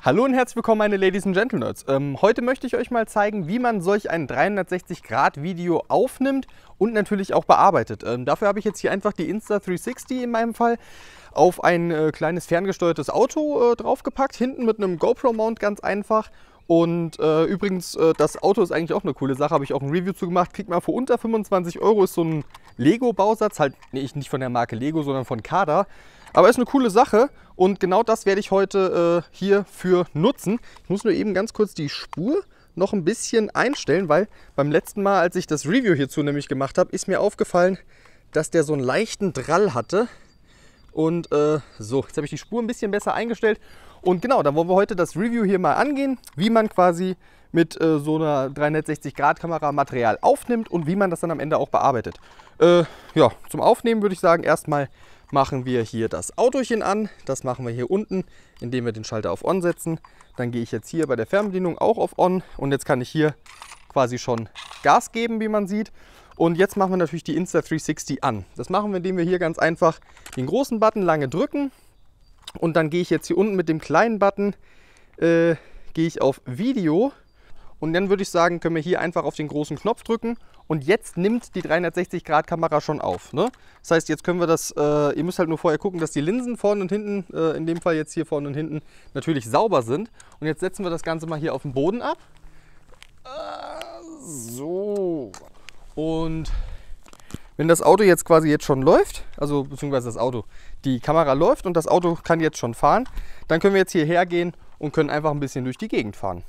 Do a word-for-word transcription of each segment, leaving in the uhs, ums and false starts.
Hallo und herzlich willkommen, meine Ladies and Gentlemen. Ähm, heute möchte ich euch mal zeigen, wie man solch ein dreihundertsechzig Grad Video aufnimmt und natürlich auch bearbeitet. Ähm, dafür habe ich jetzt hier einfach die Insta dreihundertsechzig in meinem Fall auf ein äh, kleines ferngesteuertes Auto äh, draufgepackt, hinten mit einem GoPro-Mount ganz einfach. Und äh, übrigens, äh, das Auto ist eigentlich auch eine coole Sache, habe ich auch ein Review zu gemacht, kriegt man für unter fünfundzwanzig Euro, ist so ein Lego-Bausatz, halt nee, nicht von der Marke Lego, sondern von Kada. Aber ist eine coole Sache und genau das werde ich heute äh, hierfür nutzen. Ich muss nur eben ganz kurz die Spur noch ein bisschen einstellen, weil beim letzten Mal, als ich das Review hierzu nämlich gemacht habe, ist mir aufgefallen, dass der so einen leichten Drall hatte. Und äh, so, jetzt habe ich die Spur ein bisschen besser eingestellt. Und genau, da wollen wir heute das Review hier mal angehen, wie man quasi mit äh, so einer dreihundertsechzig Grad Kamera Material aufnimmt und wie man das dann am Ende auch bearbeitet. Äh, ja, zum Aufnehmen würde ich sagen, erstmal machen wir hier das Autochen an. Das machen wir hier unten, indem wir den Schalter auf On setzen. Dann gehe ich jetzt hier bei der Fernbedienung auch auf On und jetzt kann ich hier quasi schon Gas geben, wie man sieht. Und jetzt machen wir natürlich die Insta dreihundertsechzig an. Das machen wir, indem wir hier ganz einfach den großen Button lange drücken und dann gehe ich jetzt hier unten mit dem kleinen Button, äh, gehe ich auf Video und dann würde ich sagen, können wir hier einfach auf den großen Knopf drücken. Und jetzt nimmt die dreihundertsechzig Grad Kamera schon auf. Ne? Das heißt, jetzt können wir das, äh, ihr müsst halt nur vorher gucken, dass die Linsen vorne und hinten, äh, in dem Fall jetzt hier vorne und hinten, natürlich sauber sind. Und jetzt setzen wir das Ganze mal hier auf den Boden ab. Äh, so. Und wenn das Auto jetzt quasi jetzt schon läuft, also beziehungsweise das Auto, die Kamera läuft und das Auto kann jetzt schon fahren, dann können wir jetzt hierher gehen und können einfach ein bisschen durch die Gegend fahren.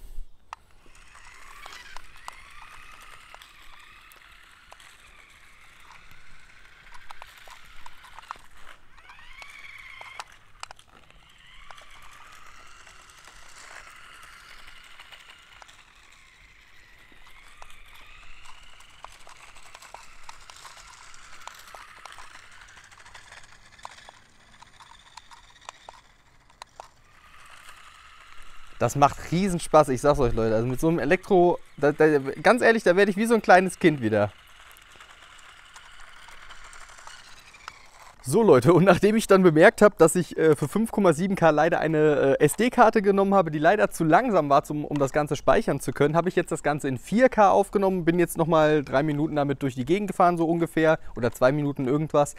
Das macht riesen Spaß, ich sag's euch, Leute. Also mit so einem Elektro, da, da, ganz ehrlich, da werde ich wie so ein kleines Kind wieder. So Leute, und nachdem ich dann bemerkt habe, dass ich äh, für fünf Komma sieben K leider eine äh, S D-Karte genommen habe, die leider zu langsam war, zum, um das Ganze speichern zu können, habe ich jetzt das Ganze in vier K aufgenommen, bin jetzt nochmal drei Minuten damit durch die Gegend gefahren, so ungefähr, oder zwei Minuten irgendwas.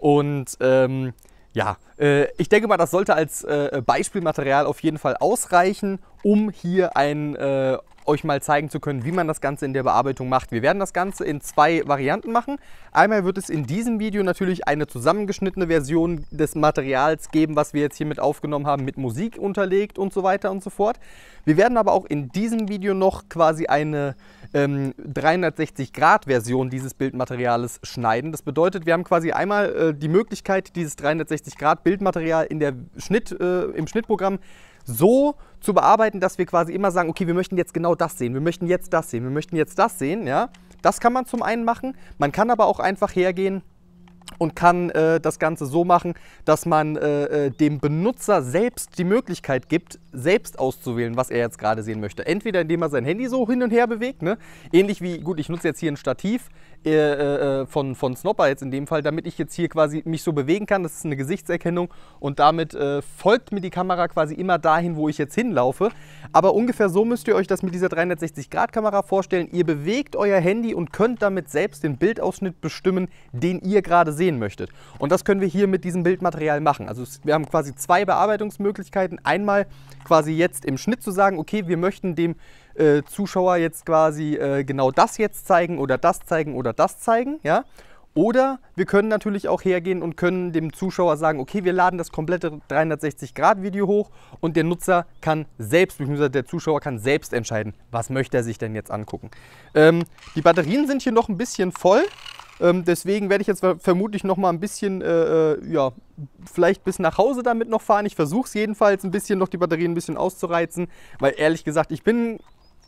Und ähm, ja, äh, ich denke mal, das sollte als äh, Beispielmaterial auf jeden Fall ausreichen, um hier ein, äh, euch mal zeigen zu können, wie man das Ganze in der Bearbeitung macht. Wir werden das Ganze in zwei Varianten machen. Einmal wird es in diesem Video natürlich eine zusammengeschnittene Version des Materials geben, was wir jetzt hier mit aufgenommen haben, mit Musik unterlegt und so weiter und so fort. Wir werden aber auch in diesem Video noch quasi eine ähm, dreihundertsechzig Grad Version dieses Bildmaterials schneiden. Das bedeutet, wir haben quasi einmal äh, die Möglichkeit, dieses dreihundertsechzig Grad Bildmaterial in der Schnitt, äh, im Schnittprogramm so zu bearbeiten, dass wir quasi immer sagen, okay, wir möchten jetzt genau das sehen, wir möchten jetzt das sehen, wir möchten jetzt das sehen. Ja? Das kann man zum einen machen, man kann aber auch einfach hergehen und kann äh, das Ganze so machen, dass man äh, dem Benutzer selbst die Möglichkeit gibt, selbst auszuwählen, was er jetzt gerade sehen möchte. Entweder indem er sein Handy so hin und her bewegt, ne? Ähnlich wie, gut, ich nutze jetzt hier ein Stativ äh, äh, von, von Snopper jetzt in dem Fall, damit ich jetzt hier quasi mich so bewegen kann. Das ist eine Gesichtserkennung und damit äh, folgt mir die Kamera quasi immer dahin, wo ich jetzt hinlaufe. Aber ungefähr so müsst ihr euch das mit dieser dreihundertsechzig Grad Kamera vorstellen. Ihr bewegt euer Handy und könnt damit selbst den Bildausschnitt bestimmen, den ihr gerade sehen möchtet. Und das können wir hier mit diesem Bildmaterial machen. Also wir haben quasi zwei Bearbeitungsmöglichkeiten. Einmal quasi jetzt im Schnitt zu sagen, okay, wir möchten dem äh, Zuschauer jetzt quasi äh, genau das jetzt zeigen oder das zeigen oder das zeigen, ja. Oder wir können natürlich auch hergehen und können dem Zuschauer sagen, okay, wir laden das komplette dreihundertsechzig Grad Video hoch und der Nutzer kann selbst, beziehungsweise der Zuschauer kann selbst entscheiden, was möchte er sich denn jetzt angucken. Ähm, die Batterien sind hier noch ein bisschen voll. Ähm, deswegen werde ich jetzt vermutlich noch mal ein bisschen, äh, ja, vielleicht bis nach Hause damit noch fahren. Ich versuche es jedenfalls ein bisschen noch die Batterien ein bisschen auszureizen, weil ehrlich gesagt, ich bin,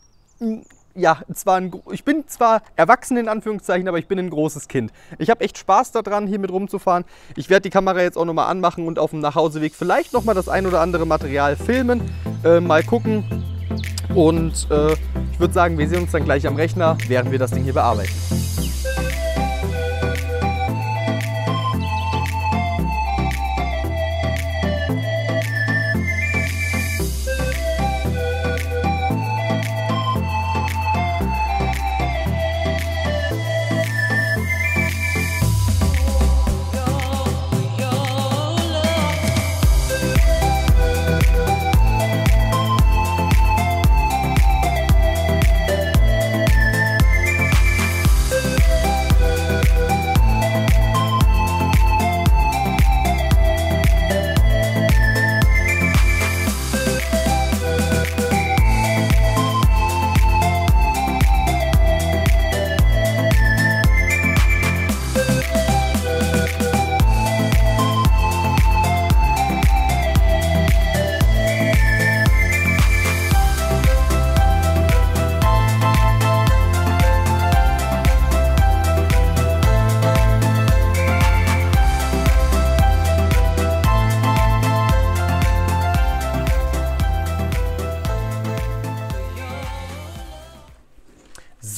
ja, zwar ein, ich bin zwar erwachsen in Anführungszeichen, aber ich bin ein großes Kind. Ich habe echt Spaß daran, hier mit rumzufahren. Ich werde die Kamera jetzt auch noch mal anmachen und auf dem Nachhauseweg vielleicht noch mal das ein oder andere Material filmen. Äh, mal gucken. Und äh, ich würde sagen, wir sehen uns dann gleich am Rechner, während wir das Ding hier bearbeiten.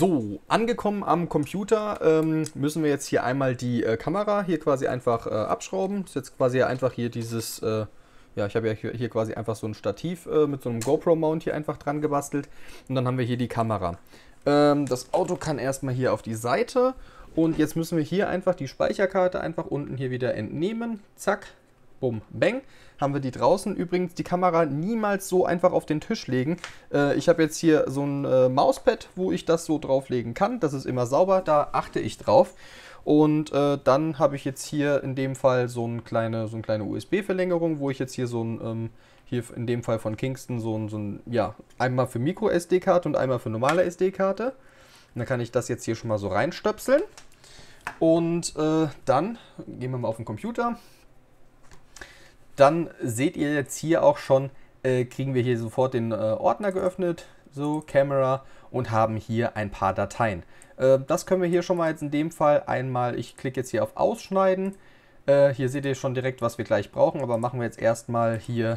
So, angekommen am Computer ähm, müssen wir jetzt hier einmal die äh, Kamera hier quasi einfach äh, abschrauben. Das ist jetzt quasi einfach hier dieses, äh, ja, ich habe ja hier, hier quasi einfach so ein Stativ äh, mit so einem GoPro-Mount hier einfach dran gebastelt. Und dann haben wir hier die Kamera. Ähm, das Auto kann erstmal hier auf die Seite. Und jetzt müssen wir hier einfach die Speicherkarte einfach unten hier wieder entnehmen. Zack, bumm, bang. Haben wir die draußen. Übrigens die Kamera niemals so einfach auf den Tisch legen. Äh, ich habe jetzt hier so ein äh, Mauspad, wo ich das so drauflegen kann. Das ist immer sauber, da achte ich drauf. Und äh, dann habe ich jetzt hier in dem Fall so, ein kleine, so eine kleine U S B-Verlängerung, wo ich jetzt hier so ein, ähm, hier in dem Fall von Kingston, so ein, so ein ja, einmal für Micro-S D-Karte und einmal für normale S D-Karte. Und dann kann ich das jetzt hier schon mal so reinstöpseln. Und äh, dann gehen wir mal auf den Computer. Dann seht ihr jetzt hier auch schon, äh, kriegen wir hier sofort den äh, Ordner geöffnet, so Camera, und haben hier ein paar Dateien. Äh, das können wir hier schon mal jetzt in dem Fall einmal, ich klicke jetzt hier auf Ausschneiden. Äh, hier seht ihr schon direkt, was wir gleich brauchen, aber machen wir jetzt erstmal hier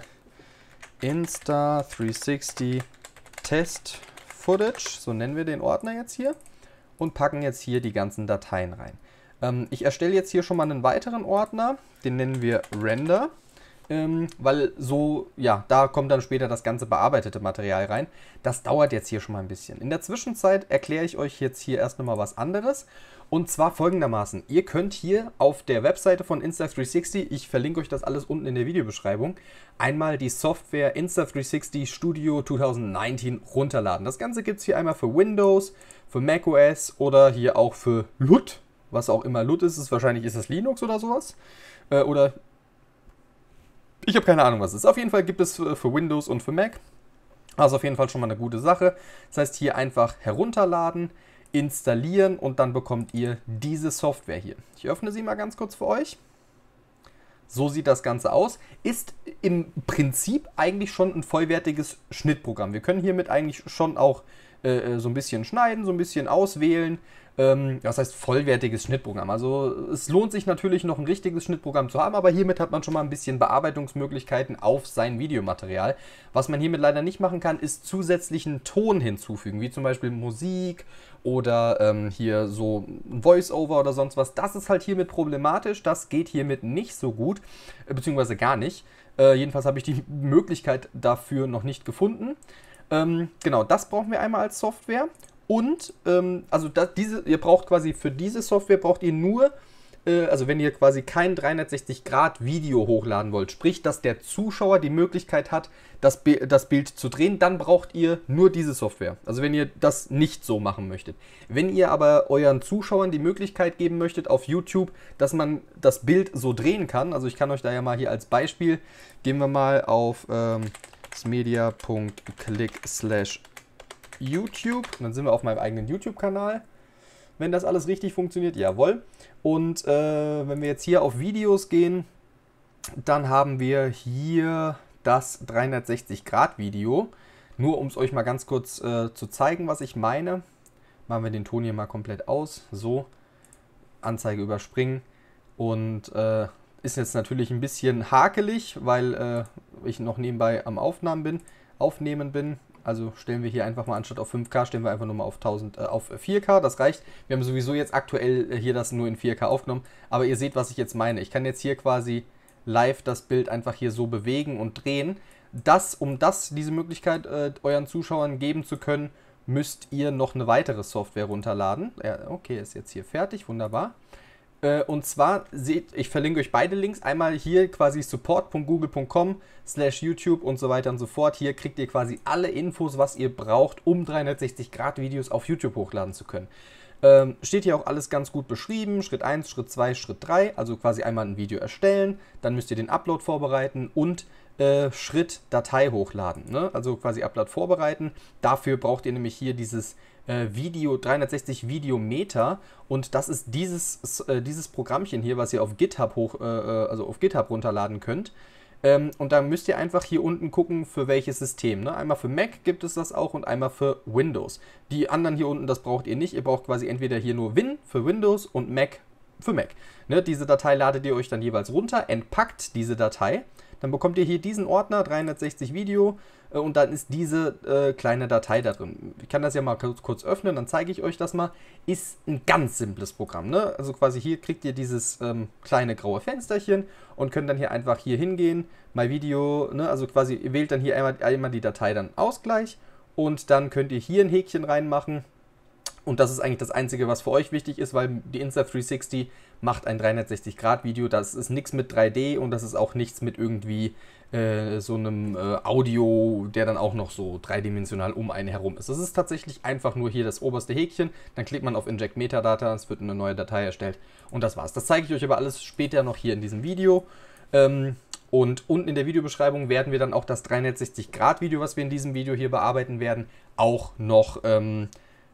Insta dreihundertsechzig Test Footage, so nennen wir den Ordner jetzt hier, und packen jetzt hier die ganzen Dateien rein. Ähm, ich erstelle jetzt hier schon mal einen weiteren Ordner, den nennen wir Render. Ähm, weil so, ja, da kommt dann später das ganze bearbeitete Material rein. Das dauert jetzt hier schon mal ein bisschen. In der Zwischenzeit erkläre ich euch jetzt hier erst nochmal was anderes. Und zwar folgendermaßen. Ihr könnt hier auf der Webseite von Insta dreihundertsechzig, ich verlinke euch das alles unten in der Videobeschreibung, einmal die Software Insta dreihundertsechzig Studio zwanzig neunzehn runterladen. Das Ganze gibt es hier einmal für Windows, für macOS oder hier auch für L U T. Was auch immer L U T ist, ist wahrscheinlich ist es Linux oder sowas. Äh, oder... Ich habe keine Ahnung, was es ist. Auf jeden Fall gibt es für Windows und für Mac. Also auf jeden Fall schon mal eine gute Sache. Das heißt, hier einfach herunterladen, installieren und dann bekommt ihr diese Software hier. Ich öffne sie mal ganz kurz für euch. So sieht das Ganze aus. Ist im Prinzip eigentlich schon ein vollwertiges Schnittprogramm. Wir können hiermit eigentlich schon auch äh, so ein bisschen schneiden, so ein bisschen auswählen. Ähm, das heißt vollwertiges Schnittprogramm. Also es lohnt sich natürlich noch ein richtiges Schnittprogramm zu haben, aber hiermit hat man schon mal ein bisschen Bearbeitungsmöglichkeiten auf sein Videomaterial. Was man hiermit leider nicht machen kann, ist zusätzlichen Ton hinzufügen, wie zum Beispiel Musik oder ähm, hier so ein Voice-Over oder sonst was. Das ist halt hiermit problematisch, das geht hiermit nicht so gut, äh, beziehungsweise gar nicht. Äh, jedenfalls habe ich die Möglichkeit dafür noch nicht gefunden. Ähm, genau, das brauchen wir einmal als Software. Und, ähm, also das, diese, ihr braucht quasi für diese Software braucht ihr nur, äh, also wenn ihr quasi kein dreihundertsechzig Grad Video hochladen wollt, sprich, dass der Zuschauer die Möglichkeit hat, das, Bi das Bild zu drehen, dann braucht ihr nur diese Software. Also wenn ihr das nicht so machen möchtet. Wenn ihr aber euren Zuschauern die Möglichkeit geben möchtet auf YouTube, dass man das Bild so drehen kann, also ich kann euch da ja mal hier als Beispiel, gehen wir mal auf ähm, smedia punkt click slash YouTube. Und dann sind wir auf meinem eigenen YouTube-Kanal. Wenn das alles richtig funktioniert, jawohl. Und äh, wenn wir jetzt hier auf Videos gehen, dann haben wir hier das dreihundertsechzig Grad Video. Nur um es euch mal ganz kurz äh, zu zeigen, was ich meine. Machen wir den Ton hier mal komplett aus. So, Anzeige überspringen. Und äh, ist jetzt natürlich ein bisschen hakelig, weil äh, ich noch nebenbei am Aufnahmen bin, Aufnehmen bin. Also stellen wir hier einfach mal anstatt auf fünf K, stellen wir einfach nur mal auf, tausend, äh, auf vier K, das reicht. Wir haben sowieso jetzt aktuell äh, hier das nur in vier K aufgenommen, aber ihr seht, was ich jetzt meine. Ich kann jetzt hier quasi live das Bild einfach hier so bewegen und drehen. Das, um das, diese Möglichkeit äh, euren Zuschauern geben zu können, müsst ihr noch eine weitere Software runterladen. Ja, okay, ist jetzt hier fertig, wunderbar. Und zwar seht, ich verlinke euch beide Links, einmal hier quasi support punkt google punkt com slash YouTube und so weiter und so fort. Hier kriegt ihr quasi alle Infos, was ihr braucht, um dreihundertsechzig Grad Videos auf YouTube hochladen zu können. Ähm, steht hier auch alles ganz gut beschrieben, Schritt eins, Schritt zwei, Schritt drei, also quasi einmal ein Video erstellen, dann müsst ihr den Upload vorbereiten und äh, Schritt Datei hochladen, ne? Also quasi Upload vorbereiten. Dafür braucht ihr nämlich hier dieses Video, dreihundertsechzig Videometer, und das ist dieses, äh, dieses Programmchen hier, was ihr auf GitHub hoch, äh, also auf GitHub runterladen könnt. Ähm, und da müsst ihr einfach hier unten gucken, für welches System. Ne? Einmal für Mac gibt es das auch und einmal für Windows. Die anderen hier unten, das braucht ihr nicht. Ihr braucht quasi entweder hier nur Win für Windows und Mac für Mac. Ne? Diese Datei ladet ihr euch dann jeweils runter, entpackt diese Datei. dann bekommt ihr hier diesen Ordner, dreihundertsechzig Video, äh, und dann ist diese äh, kleine Datei da drin. Ich kann das ja mal kurz, kurz öffnen, dann zeige ich euch das mal. Ist ein ganz simples Programm, ne? Also quasi hier kriegt ihr dieses ähm, kleine graue Fensterchen und könnt dann hier einfach hier hingehen, My Video, ne? Also quasi ihr wählt dann hier einmal, einmal die Datei dann Ausgleich und dann könnt ihr hier ein Häkchen reinmachen. Und das ist eigentlich das Einzige, was für euch wichtig ist, weil die Insta dreihundertsechzig macht ein dreihundertsechzig Grad Video. Das ist nichts mit drei D und das ist auch nichts mit irgendwie äh, so einem äh, Audio, der dann auch noch so dreidimensional um einen herum ist. Das ist tatsächlich einfach nur hier das oberste Häkchen. Dann klickt man auf Inject Metadata, es wird eine neue Datei erstellt und das war's. Das zeige ich euch aber alles später noch hier in diesem Video. Ähm, und unten in der Videobeschreibung werden wir dann auch das dreihundertsechzig Grad Video, was wir in diesem Video hier bearbeiten werden, auch noch Ähm,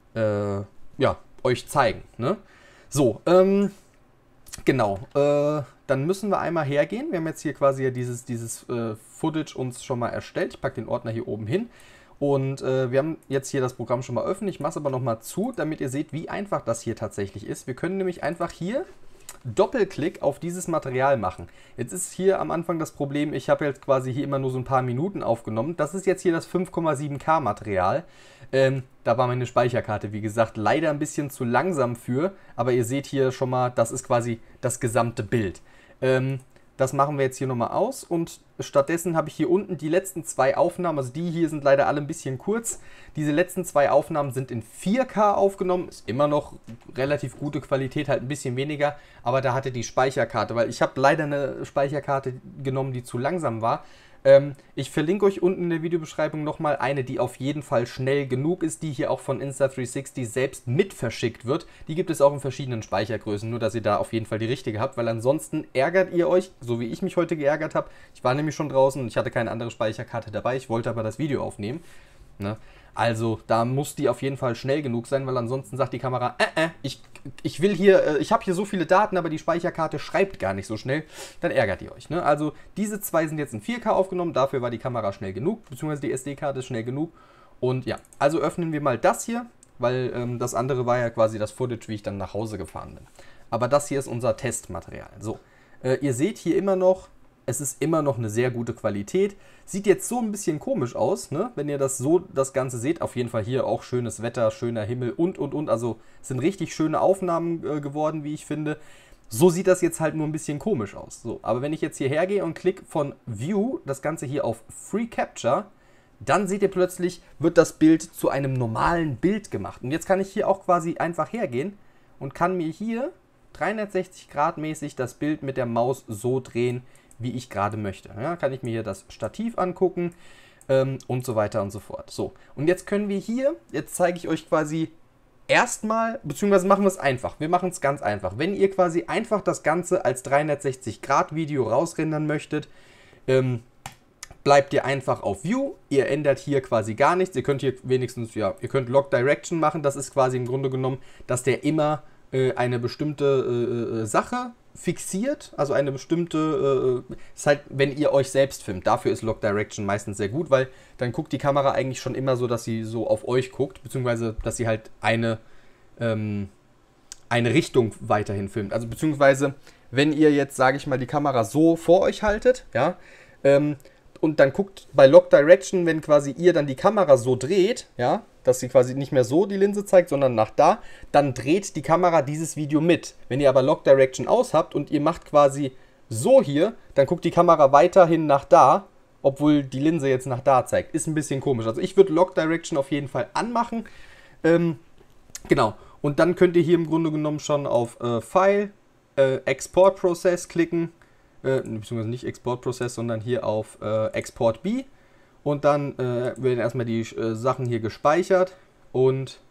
Äh, ja, euch zeigen. Ne? So, ähm, genau. Äh, dann müssen wir einmal hergehen. Wir haben jetzt hier quasi dieses, dieses äh, Footage uns schon mal erstellt. Ich packe den Ordner hier oben hin. Und äh, wir haben jetzt hier das Programm schon mal öffnet. Ich mache es aber nochmal zu, damit ihr seht, wie einfach das hier tatsächlich ist. Wir können nämlich einfach hier Doppelklick auf dieses Material machen. Jetzt ist hier am Anfang das Problem, ich habe jetzt quasi hier immer nur so ein paar Minuten aufgenommen. Das ist jetzt hier das fünf Komma sieben K Material. Ähm, da war meine Speicherkarte, wie gesagt, leider ein bisschen zu langsam für, aber ihr seht hier schon mal, das ist quasi das gesamte Bild. Ähm, das machen wir jetzt hier nochmal aus und stattdessen habe ich hier unten die letzten zwei Aufnahmen, also die hier sind leider alle ein bisschen kurz. Diese letzten zwei Aufnahmen sind in vier K aufgenommen, ist immer noch relativ gute Qualität, halt ein bisschen weniger, aber da hatte die Speicherkarte, weil ich habe leider eine Speicherkarte genommen, die zu langsam war. Ähm, ich verlinke euch unten in der Videobeschreibung nochmal eine, die auf jeden Fall schnell genug ist, die hier auch von Insta dreihundertsechzig selbst mit verschickt wird. Die gibt es auch in verschiedenen Speichergrößen, nur dass ihr da auf jeden Fall die richtige habt, weil ansonsten ärgert ihr euch, so wie ich mich heute geärgert habe. Ich war nämlich schon draußen und ich hatte keine andere Speicherkarte dabei, ich wollte aber das Video aufnehmen. Ne? Also da muss die auf jeden Fall schnell genug sein, weil ansonsten sagt die Kamera, äh, äh, ich, ich will hier, äh, ich habe hier so viele Daten, aber die Speicherkarte schreibt gar nicht so schnell, dann ärgert ihr euch. Ne? Also diese zwei sind jetzt in vier K aufgenommen, dafür war die Kamera schnell genug, beziehungsweise die S D-Karte ist schnell genug. Und ja, also öffnen wir mal das hier, weil ähm, das andere war ja quasi das Footage, wie ich dann nach Hause gefahren bin. Aber das hier ist unser Testmaterial. So, äh, ihr seht hier immer noch, es ist immer noch eine sehr gute Qualität. Sieht jetzt so ein bisschen komisch aus, ne? Wenn ihr das so, das Ganze seht. Auf jeden Fall hier auch schönes Wetter, schöner Himmel und, und, und. Also es sind richtig schöne Aufnahmen äh, geworden, wie ich finde. So sieht das jetzt halt nur ein bisschen komisch aus. So, aber wenn ich jetzt hierher gehe und klicke von View, das Ganze hier auf Free Capture, dann seht ihr plötzlich, wird das Bild zu einem normalen Bild gemacht. Und jetzt kann ich hier auch quasi einfach hergehen und kann mir hier dreihundertsechzig Grad mäßig das Bild mit der Maus so drehen, wie ich gerade möchte. Ja, kann ich mir hier das Stativ angucken ähm, und so weiter und so fort. So, und jetzt können wir hier, jetzt zeige ich euch quasi erstmal, beziehungsweise machen wir es einfach. Wir machen es ganz einfach. Wenn ihr quasi einfach das Ganze als dreihundertsechzig Grad Video rausrendern möchtet, ähm, bleibt ihr einfach auf View. Ihr ändert hier quasi gar nichts. Ihr könnt hier wenigstens, ja, ihr könnt Lock Direction machen. Das ist quasi im Grunde genommen, dass der immer äh, eine bestimmte äh, Sache fixiert, also eine bestimmte, äh, ist halt, wenn ihr euch selbst filmt, dafür ist Lock Direction meistens sehr gut, weil dann guckt die Kamera eigentlich schon immer so, dass sie so auf euch guckt, beziehungsweise, dass sie halt eine, ähm, eine Richtung weiterhin filmt, also beziehungsweise, wenn ihr jetzt, sage ich mal, die Kamera so vor euch haltet, ja, ähm, und dann guckt bei Lock Direction, wenn quasi ihr dann die Kamera so dreht, ja, dass sie quasi nicht mehr so die Linse zeigt, sondern nach da, dann dreht die Kamera dieses Video mit. Wenn ihr aber Lock Direction aus habt und ihr macht quasi so hier, dann guckt die Kamera weiterhin nach da, obwohl die Linse jetzt nach da zeigt. Ist ein bisschen komisch. Also ich würde Lock Direction auf jeden Fall anmachen. Ähm, genau. Und dann könnt ihr hier im Grunde genommen schon auf äh, File, äh, Export Process klicken. Äh, beziehungsweise nicht Export Process, sondern hier auf äh, Export B. Und dann äh, werden erstmal die äh, Sachen hier gespeichert und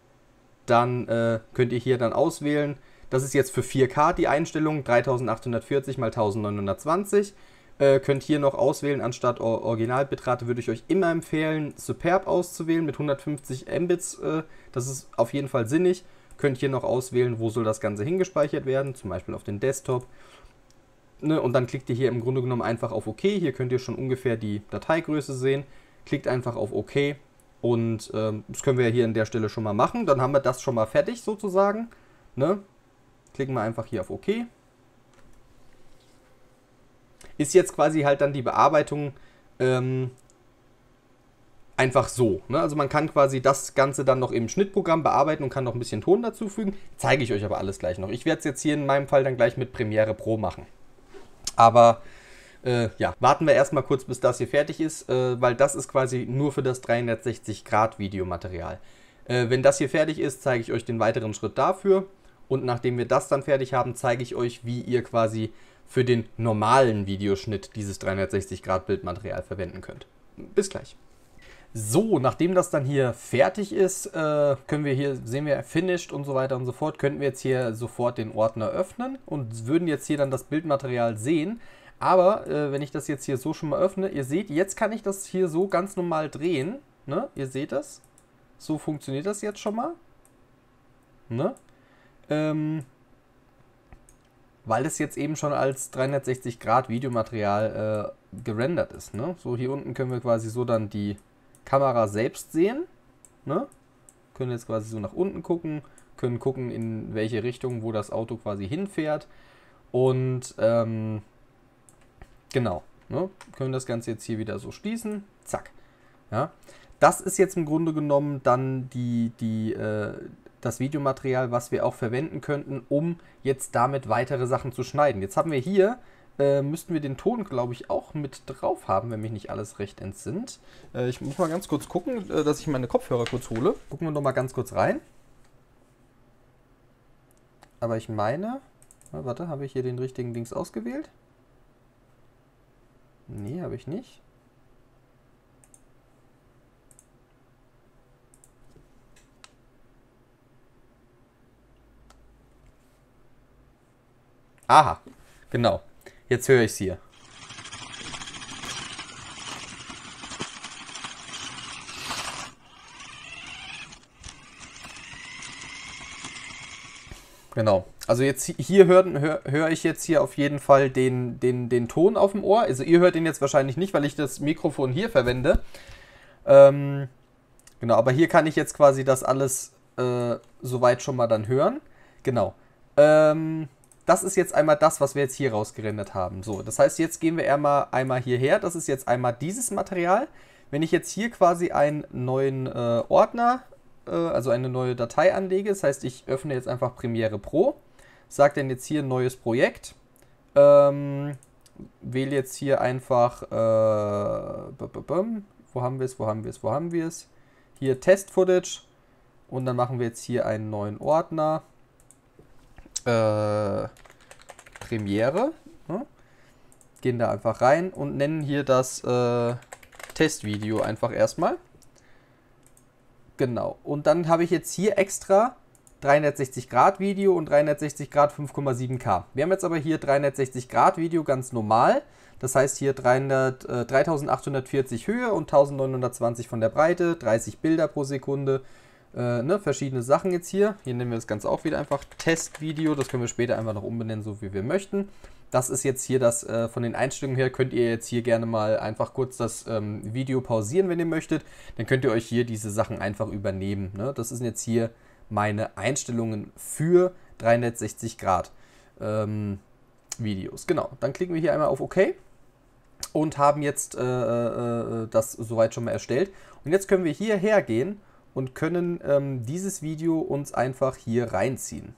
dann äh, könnt ihr hier dann auswählen. Das ist jetzt für vier K die Einstellung, dreitausendachthundertvierzig mal neunzehnhundertzwanzig. Äh, könnt hier noch auswählen, anstatt Or Originalbitrate würde ich euch immer empfehlen, Superb auszuwählen mit hundertfünfzig Mbits. Äh, das ist auf jeden Fall sinnig. Könnt hier noch auswählen, wo soll das Ganze hingespeichert werden, zum Beispiel auf den Desktop. Ne, und dann klickt ihr hier im Grunde genommen einfach auf OK. Hier könnt ihr schon ungefähr die Dateigröße sehen. Klickt einfach auf OK und ähm, das können wir hier an der Stelle schon mal machen. Dann haben wir das schon mal fertig sozusagen. Ne? Klicken wir einfach hier auf OK. ist jetzt quasi halt dann die Bearbeitung ähm, einfach so. Ne? Also man kann quasi das Ganze dann noch im Schnittprogramm bearbeiten und kann noch ein bisschen Ton dazufügen. Zeige ich euch aber alles gleich noch. Ich werde es jetzt hier in meinem Fall dann gleich mit Premiere Pro machen. Aber äh, ja, warten wir erstmal kurz, bis das hier fertig ist, äh, weil das ist quasi nur für das dreihundertsechzig Grad Videomaterial. Äh, wenn das hier fertig ist, zeige ich euch den weiteren Schritt dafür. Und nachdem wir das dann fertig haben, zeige ich euch, wie ihr quasi für den normalen Videoschnitt dieses dreihundertsechzig Grad Bildmaterial verwenden könnt. Bis gleich. So, nachdem das dann hier fertig ist, äh, können wir hier, sehen wir Finished und so weiter und so fort, könnten wir jetzt hier sofort den Ordner öffnen und würden jetzt hier dann das Bildmaterial sehen. Aber äh, wenn ich das jetzt hier so schon mal öffne, ihr seht, jetzt kann ich das hier so ganz normal drehen. Ne? Ihr seht das? So funktioniert das jetzt schon mal. Ne? Ähm, weil es jetzt eben schon als dreihundertsechzig Grad Videomaterial äh, gerendert ist. Ne? So, hier unten können wir quasi so dann die Kamera selbst sehen. Ne? Können jetzt quasi so nach unten gucken, können gucken, in welche Richtung, wo das Auto quasi hinfährt. Und ähm, genau, ne? Können das Ganze jetzt hier wieder so schließen. Zack. Ja? Das ist jetzt im Grunde genommen dann die, die, äh, das Videomaterial, was wir auch verwenden könnten, um jetzt damit weitere Sachen zu schneiden. Jetzt haben wir hier Äh, müssten wir den Ton, glaube ich, auch mit drauf haben, wenn mich nicht alles recht entsinnt. Äh, ich muss mal ganz kurz gucken, äh, dass ich meine Kopfhörer kurz hole. Gucken wir noch mal ganz kurz rein. Aber ich meine... Na, warte, habe ich hier den richtigen Dings ausgewählt? Nee, habe ich nicht. Aha, genau. Jetzt höre ich es hier. Genau. Also jetzt hier höre hör, hör ich jetzt hier auf jeden Fall den, den, den Ton auf dem Ohr. Also ihr hört ihn jetzt wahrscheinlich nicht, weil ich das Mikrofon hier verwende. Ähm, genau, aber hier kann ich jetzt quasi das alles äh, soweit schon mal dann hören. Genau. Ähm... Das ist jetzt einmal das, was wir jetzt hier rausgerendert haben. So, das heißt, jetzt gehen wir einmal, einmal hierher. Das ist jetzt einmal dieses Material. Wenn ich jetzt hier quasi einen neuen äh, Ordner, äh, also eine neue Datei anlege, das heißt, ich öffne jetzt einfach Premiere Pro, sage dann jetzt hier neues Projekt, ähm, wähle jetzt hier einfach, äh, wo haben wir es, wo haben wir es, wo haben wir es, hier Test Footage und dann machen wir jetzt hier einen neuen Ordner. Äh, Premiere, ne? Gehen da einfach rein und nennen hier das äh, Testvideo einfach erstmal. Genau, und dann habe ich jetzt hier extra dreihundertsechzig Grad Video und dreihundertsechzig Grad fünf Komma sieben K. Wir haben jetzt aber hier dreihundertsechzig Grad Video ganz normal, das heißt hier dreihundert, äh, dreitausendachthundertvierzig Höhe und eintausendneunhundertzwanzig von der Breite, dreißig Bilder pro Sekunde. Äh, ne, verschiedene Sachen jetzt hier. Hier nennen wir das Ganze auch wieder einfach Testvideo. Das können wir später einfach noch umbenennen, so wie wir möchten. Das ist jetzt hier das, äh, von den Einstellungen her könnt ihr jetzt hier gerne mal einfach kurz das ähm, Video pausieren, wenn ihr möchtet. Dann könnt ihr euch hier diese Sachen einfach übernehmen. Ne? Das sind jetzt hier meine Einstellungen für dreihundertsechzig Grad ähm, Videos. Genau, dann klicken wir hier einmal auf OK und haben jetzt äh, äh, das soweit schon mal erstellt. Und jetzt können wir hierher gehen und können ähm, dieses Video uns einfach hier reinziehen.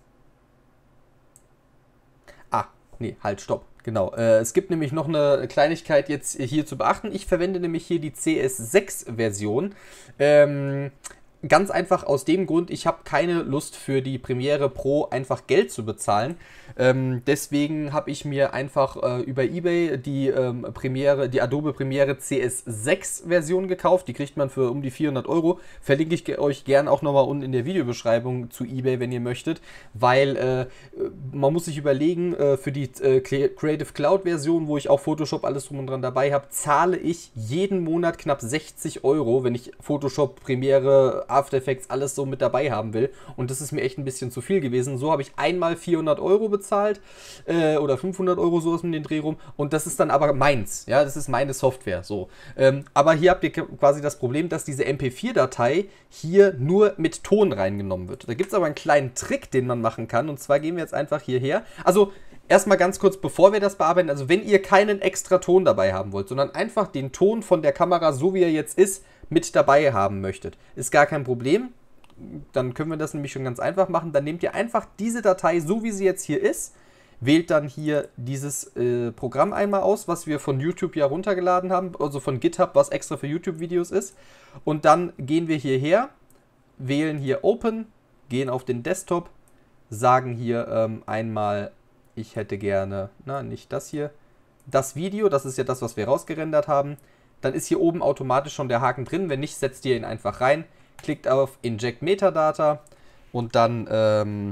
Ah, nee, halt, stopp. Genau, äh, es gibt nämlich noch eine Kleinigkeit jetzt hier zu beachten. Ich verwende nämlich hier die C S sechs Version. Ähm, ganz einfach aus dem Grund, ich habe keine Lust für die Premiere Pro einfach Geld zu bezahlen. Ähm, deswegen habe ich mir einfach äh, über eBay die ähm, Premiere, die Adobe Premiere C S sechs Version gekauft. Die kriegt man für um die vierhundert Euro. Verlinke ich euch gern auch nochmal unten in der Videobeschreibung zu eBay, wenn ihr möchtet. Weil äh, man muss sich überlegen, äh, für die äh, Creative Cloud Version, wo ich auch Photoshop alles drum und dran dabei habe, zahle ich jeden Monat knapp sechzig Euro, wenn ich Photoshop, Premiere, After Effects alles so mit dabei haben will. Und das ist mir echt ein bisschen zu viel gewesen. So habe ich einmal vierhundert Euro bezahlt äh, oder fünfhundert Euro, so ist mit den Dreh rum. Und das ist dann aber meins. Ja, das ist meine Software. So. Ähm, aber hier habt ihr quasi das Problem, dass diese M P vier Datei hier nur mit Ton reingenommen wird. Da gibt es aber einen kleinen Trick, den man machen kann. Und zwar gehen wir jetzt einfach hierher. Also erstmal ganz kurz, bevor wir das bearbeiten, also wenn ihr keinen extra Ton dabei haben wollt, sondern einfach den Ton von der Kamera, so wie er jetzt ist, mit dabei haben möchtet, ist gar kein Problem. Dann können wir das nämlich schon ganz einfach machen. Dann nehmt ihr einfach diese Datei, so wie sie jetzt hier ist, wählt dann hier dieses äh, Programm einmal aus, was wir von YouTube ja runtergeladen haben, also von GitHub, was extra für YouTube-Videos ist. Und dann gehen wir hierher, wählen hier Open, gehen auf den Desktop, sagen hier ähm, einmal, ich hätte gerne, na, nicht das hier, das Video, das ist ja das, was wir rausgerendert haben. Dann ist hier oben automatisch schon der Haken drin, wenn nicht, setzt ihr ihn einfach rein. Klickt auf Inject Metadata und dann ähm,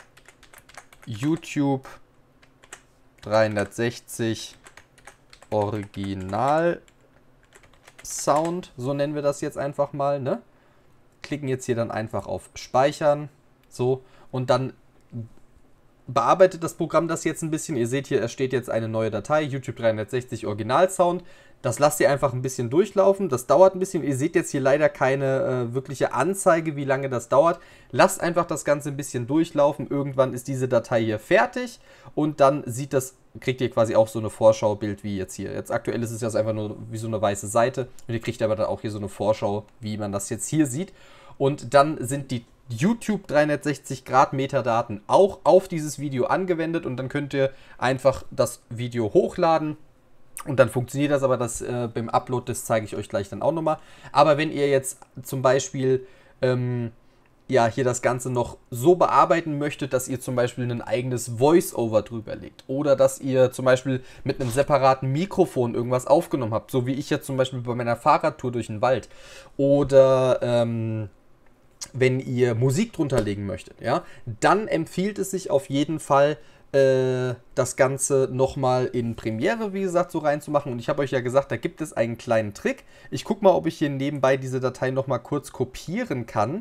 YouTube dreihundertsechzig Original Sound, so nennen wir das jetzt einfach mal, ne? Klicken jetzt hier dann einfach auf Speichern, so, und dann bearbeitet das Programm das jetzt ein bisschen. Ihr seht hier, es steht jetzt eine neue Datei, YouTube dreihundertsechzig Original Sound. Das lasst ihr einfach ein bisschen durchlaufen. Das dauert ein bisschen. Ihr seht jetzt hier leider keine äh, wirkliche Anzeige, wie lange das dauert. Lasst einfach das Ganze ein bisschen durchlaufen. Irgendwann ist diese Datei hier fertig und dann sieht das, kriegt ihr quasi auch so eine Vorschaubild wie jetzt hier. Jetzt aktuell ist es ja einfach nur wie so eine weiße Seite und ihr kriegt aber dann auch hier so eine Vorschau, wie man das jetzt hier sieht. Und dann sind die YouTube dreihundertsechzig Grad Metadaten auch auf dieses Video angewendet und dann könnt ihr einfach das Video hochladen. Und dann funktioniert das, aber das äh, beim Upload, das zeige ich euch gleich dann auch nochmal. Aber wenn ihr jetzt zum Beispiel ähm, ja, hier das Ganze noch so bearbeiten möchtet, dass ihr zum Beispiel ein eigenes Voice-Over drüber legt oder dass ihr zum Beispiel mit einem separaten Mikrofon irgendwas aufgenommen habt, so wie ich jetzt zum Beispiel bei meiner Fahrradtour durch den Wald, oder ähm, wenn ihr Musik drunter legen möchtet, ja, dann empfiehlt es sich auf jeden Fall, das Ganze nochmal in Premiere, wie gesagt, so reinzumachen. Und ich habe euch ja gesagt, da gibt es einen kleinen Trick. Ich gucke mal, ob ich hier nebenbei diese Datei nochmal kurz kopieren kann.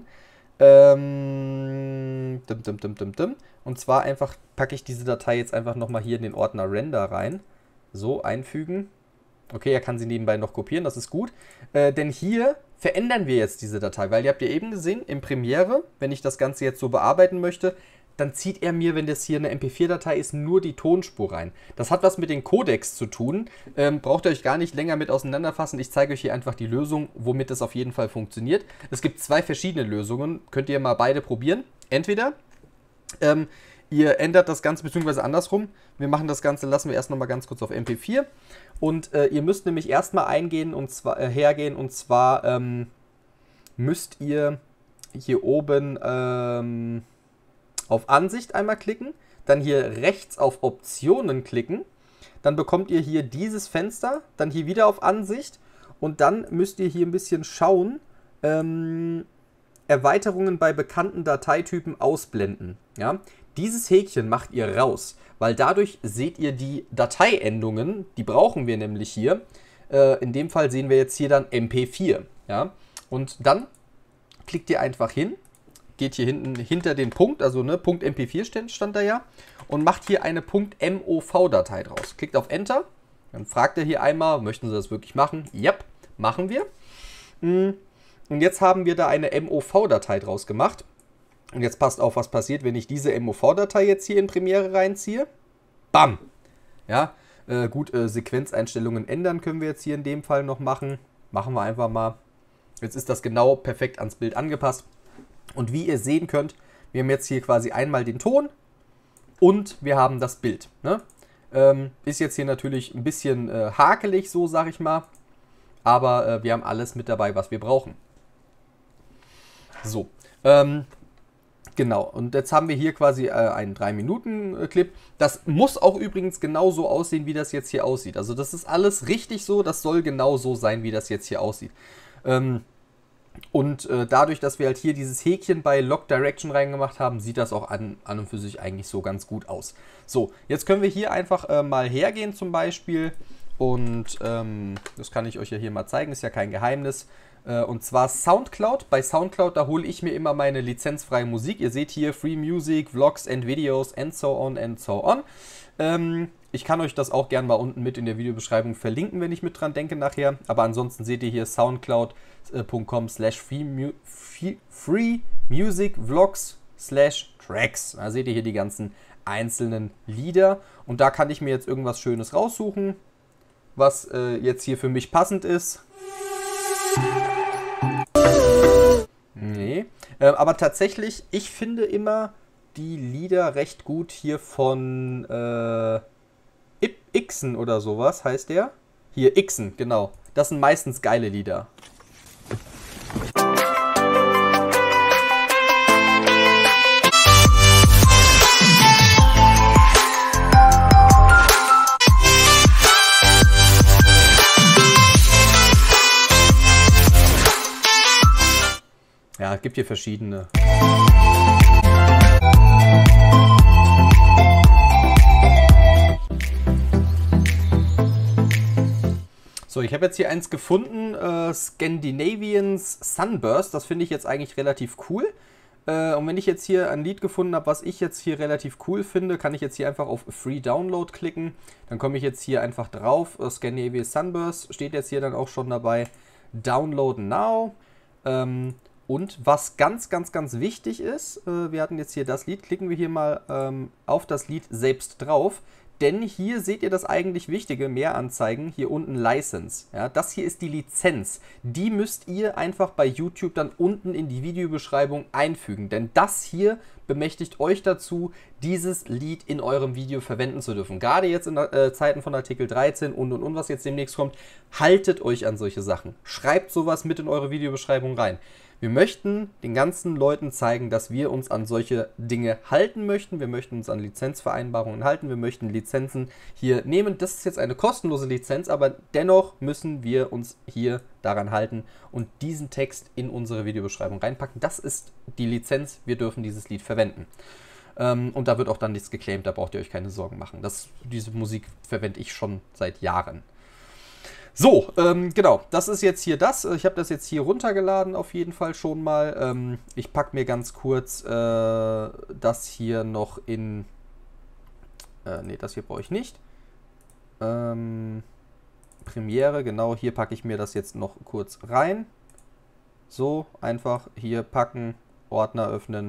Ähm, dim, dim, dim, dim, dim. Und zwar einfach packe ich diese Datei jetzt einfach nochmal hier in den Ordner Render rein. So, einfügen. Okay, er kann sie nebenbei noch kopieren, das ist gut. Äh, denn hier verändern wir jetzt diese Datei, weil ihr habt ja eben gesehen, in Premiere, wenn ich das Ganze jetzt so bearbeiten möchte, dann zieht er mir, wenn das hier eine M P vier Datei ist, nur die Tonspur rein. Das hat was mit den Codecs zu tun. Ähm, braucht ihr euch gar nicht länger mit auseinanderfassen. Ich zeige euch hier einfach die Lösung, womit das auf jeden Fall funktioniert. Es gibt zwei verschiedene Lösungen. Könnt ihr mal beide probieren. Entweder ähm, ihr ändert das Ganze, beziehungsweise andersrum. Wir machen das Ganze, lassen wir erst nochmal ganz kurz auf M P vier. Und äh, ihr müsst nämlich erstmal eingehen und zwar äh, hergehen. Und zwar ähm, müsst ihr hier oben Ähm, auf Ansicht einmal klicken, dann hier rechts auf Optionen klicken, dann bekommt ihr hier dieses Fenster, dann hier wieder auf Ansicht und dann müsst ihr hier ein bisschen schauen, ähm, Erweiterungen bei bekannten Dateitypen ausblenden. Ja? Dieses Häkchen macht ihr raus, weil dadurch seht ihr die Dateiendungen, die brauchen wir nämlich hier. Äh, in dem Fall sehen wir jetzt hier dann M P vier. Ja? Und dann klickt ihr einfach hin, geht hier hinten hinter den Punkt, also ne, Punkt M P vier stand, stand da ja, und macht hier eine .mov-Datei draus. Klickt auf Enter, dann fragt er hier einmal, möchten Sie das wirklich machen? Yep, machen wir. Und jetzt haben wir da eine MOV-Datei draus gemacht. Und jetzt passt auf, was passiert, wenn ich diese MOV-Datei jetzt hier in Premiere reinziehe. Bam! Ja, äh, gut, äh, Sequenzeinstellungen ändern können wir jetzt hier in dem Fall noch machen. Machen wir einfach mal. Jetzt ist das genau perfekt ans Bild angepasst. Und wie ihr sehen könnt, wir haben jetzt hier quasi einmal den Ton und wir haben das Bild. Ne? Ähm, ist jetzt hier natürlich ein bisschen äh, hakelig, so sag ich mal. Aber äh, wir haben alles mit dabei, was wir brauchen. So, ähm, genau. Und jetzt haben wir hier quasi äh, einen drei Minuten Clip. Das muss auch übrigens genauso aussehen, wie das jetzt hier aussieht. Also das ist alles richtig so. Das soll genau so sein, wie das jetzt hier aussieht. Ähm, Und äh, dadurch, dass wir halt hier dieses Häkchen bei Lock Direction reingemacht haben, sieht das auch an, an und für sich eigentlich so ganz gut aus. So, jetzt können wir hier einfach äh, mal hergehen zum Beispiel und ähm, das kann ich euch ja hier mal zeigen, ist ja kein Geheimnis. Äh, und zwar Soundcloud. Bei Soundcloud, da hole ich mir immer meine lizenzfreie Musik. Ihr seht hier Free Music, Vlogs and Videos and so on and so on. Ähm, Ich kann euch das auch gerne mal unten mit in der Videobeschreibung verlinken, wenn ich mit dran denke nachher. Aber ansonsten seht ihr hier soundcloud punkt com slash free music vlogs slash tracks. Da seht ihr hier die ganzen einzelnen Lieder. Und da kann ich mir jetzt irgendwas Schönes raussuchen, was äh, jetzt hier für mich passend ist. Nee. Äh, aber tatsächlich, ich finde immer die Lieder recht gut hier von äh, Ixen oder sowas, heißt der? Hier, Ixen, genau. Das sind meistens geile Lieder. Ja, es gibt hier verschiedene. So, ich habe jetzt hier eins gefunden, äh, Scandinavians Sunburst. Das finde ich jetzt eigentlich relativ cool. Äh, und wenn ich jetzt hier ein Lied gefunden habe, was ich jetzt hier relativ cool finde, kann ich jetzt hier einfach auf Free Download klicken. Dann komme ich jetzt hier einfach drauf. Äh, Scandinavian Sunburst steht jetzt hier dann auch schon dabei. Download now. Ähm, Und was ganz, ganz, ganz wichtig ist, äh, wir hatten jetzt hier das Lied, klicken wir hier mal ähm, auf das Lied selbst drauf, denn hier seht ihr das eigentlich Wichtige, mehr Anzeigen, hier unten License. Ja, das hier ist die Lizenz, die müsst ihr einfach bei YouTube dann unten in die Videobeschreibung einfügen, denn das hier bemächtigt euch dazu, dieses Lied in eurem Video verwenden zu dürfen. Gerade jetzt in äh, Zeiten von Artikel dreizehn und und und, was jetzt demnächst kommt, haltet euch an solche Sachen. Schreibt sowas mit in eure Videobeschreibung rein. Wir möchten den ganzen Leuten zeigen, dass wir uns an solche Dinge halten möchten. Wir möchten uns an Lizenzvereinbarungen halten. Wir möchten Lizenzen hier nehmen. Das ist jetzt eine kostenlose Lizenz, aber dennoch müssen wir uns hier daran halten und diesen Text in unsere Videobeschreibung reinpacken. Das ist die Lizenz. Wir dürfen dieses Lied verwenden. Ähm, und da wird auch dann nichts geclaimt. Da braucht ihr euch keine Sorgen machen. Das, diese Musik verwende ich schon seit Jahren. So, ähm, genau, das ist jetzt hier das. Ich habe das jetzt hier runtergeladen auf jeden Fall schon mal. Ähm, ich packe mir ganz kurz äh, das hier noch in... Äh, ne, das hier brauche ich nicht. Ähm, Premiere, genau, hier packe ich mir das jetzt noch kurz rein. So, einfach hier packen, Ordner öffnen.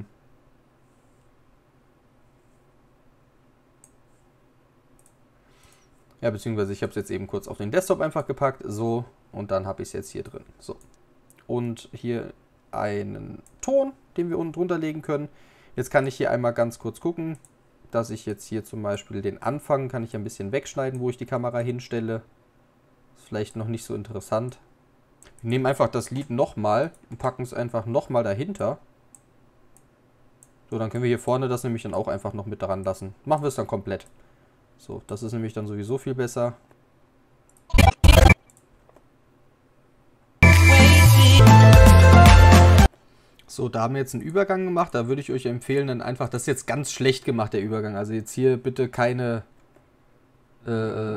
Ja, beziehungsweise ich habe es jetzt eben kurz auf den Desktop einfach gepackt, so, und dann habe ich es jetzt hier drin, so. Und hier einen Ton, den wir unten drunter legen können. Jetzt kann ich hier einmal ganz kurz gucken, dass ich jetzt hier zum Beispiel den Anfang, kann ich ein bisschen wegschneiden, wo ich die Kamera hinstelle. Ist vielleicht noch nicht so interessant. Wir nehmen einfach das Lied nochmal und packen es einfach nochmal dahinter. So, dann können wir hier vorne das nämlich dann auch einfach noch mit dran lassen. Machen wir es dann komplett. So, das ist nämlich dann sowieso viel besser. So, da haben wir jetzt einen Übergang gemacht. Da würde ich euch empfehlen, dann einfach, das ist jetzt ganz schlecht gemacht, der Übergang. Also jetzt hier bitte keine... Äh,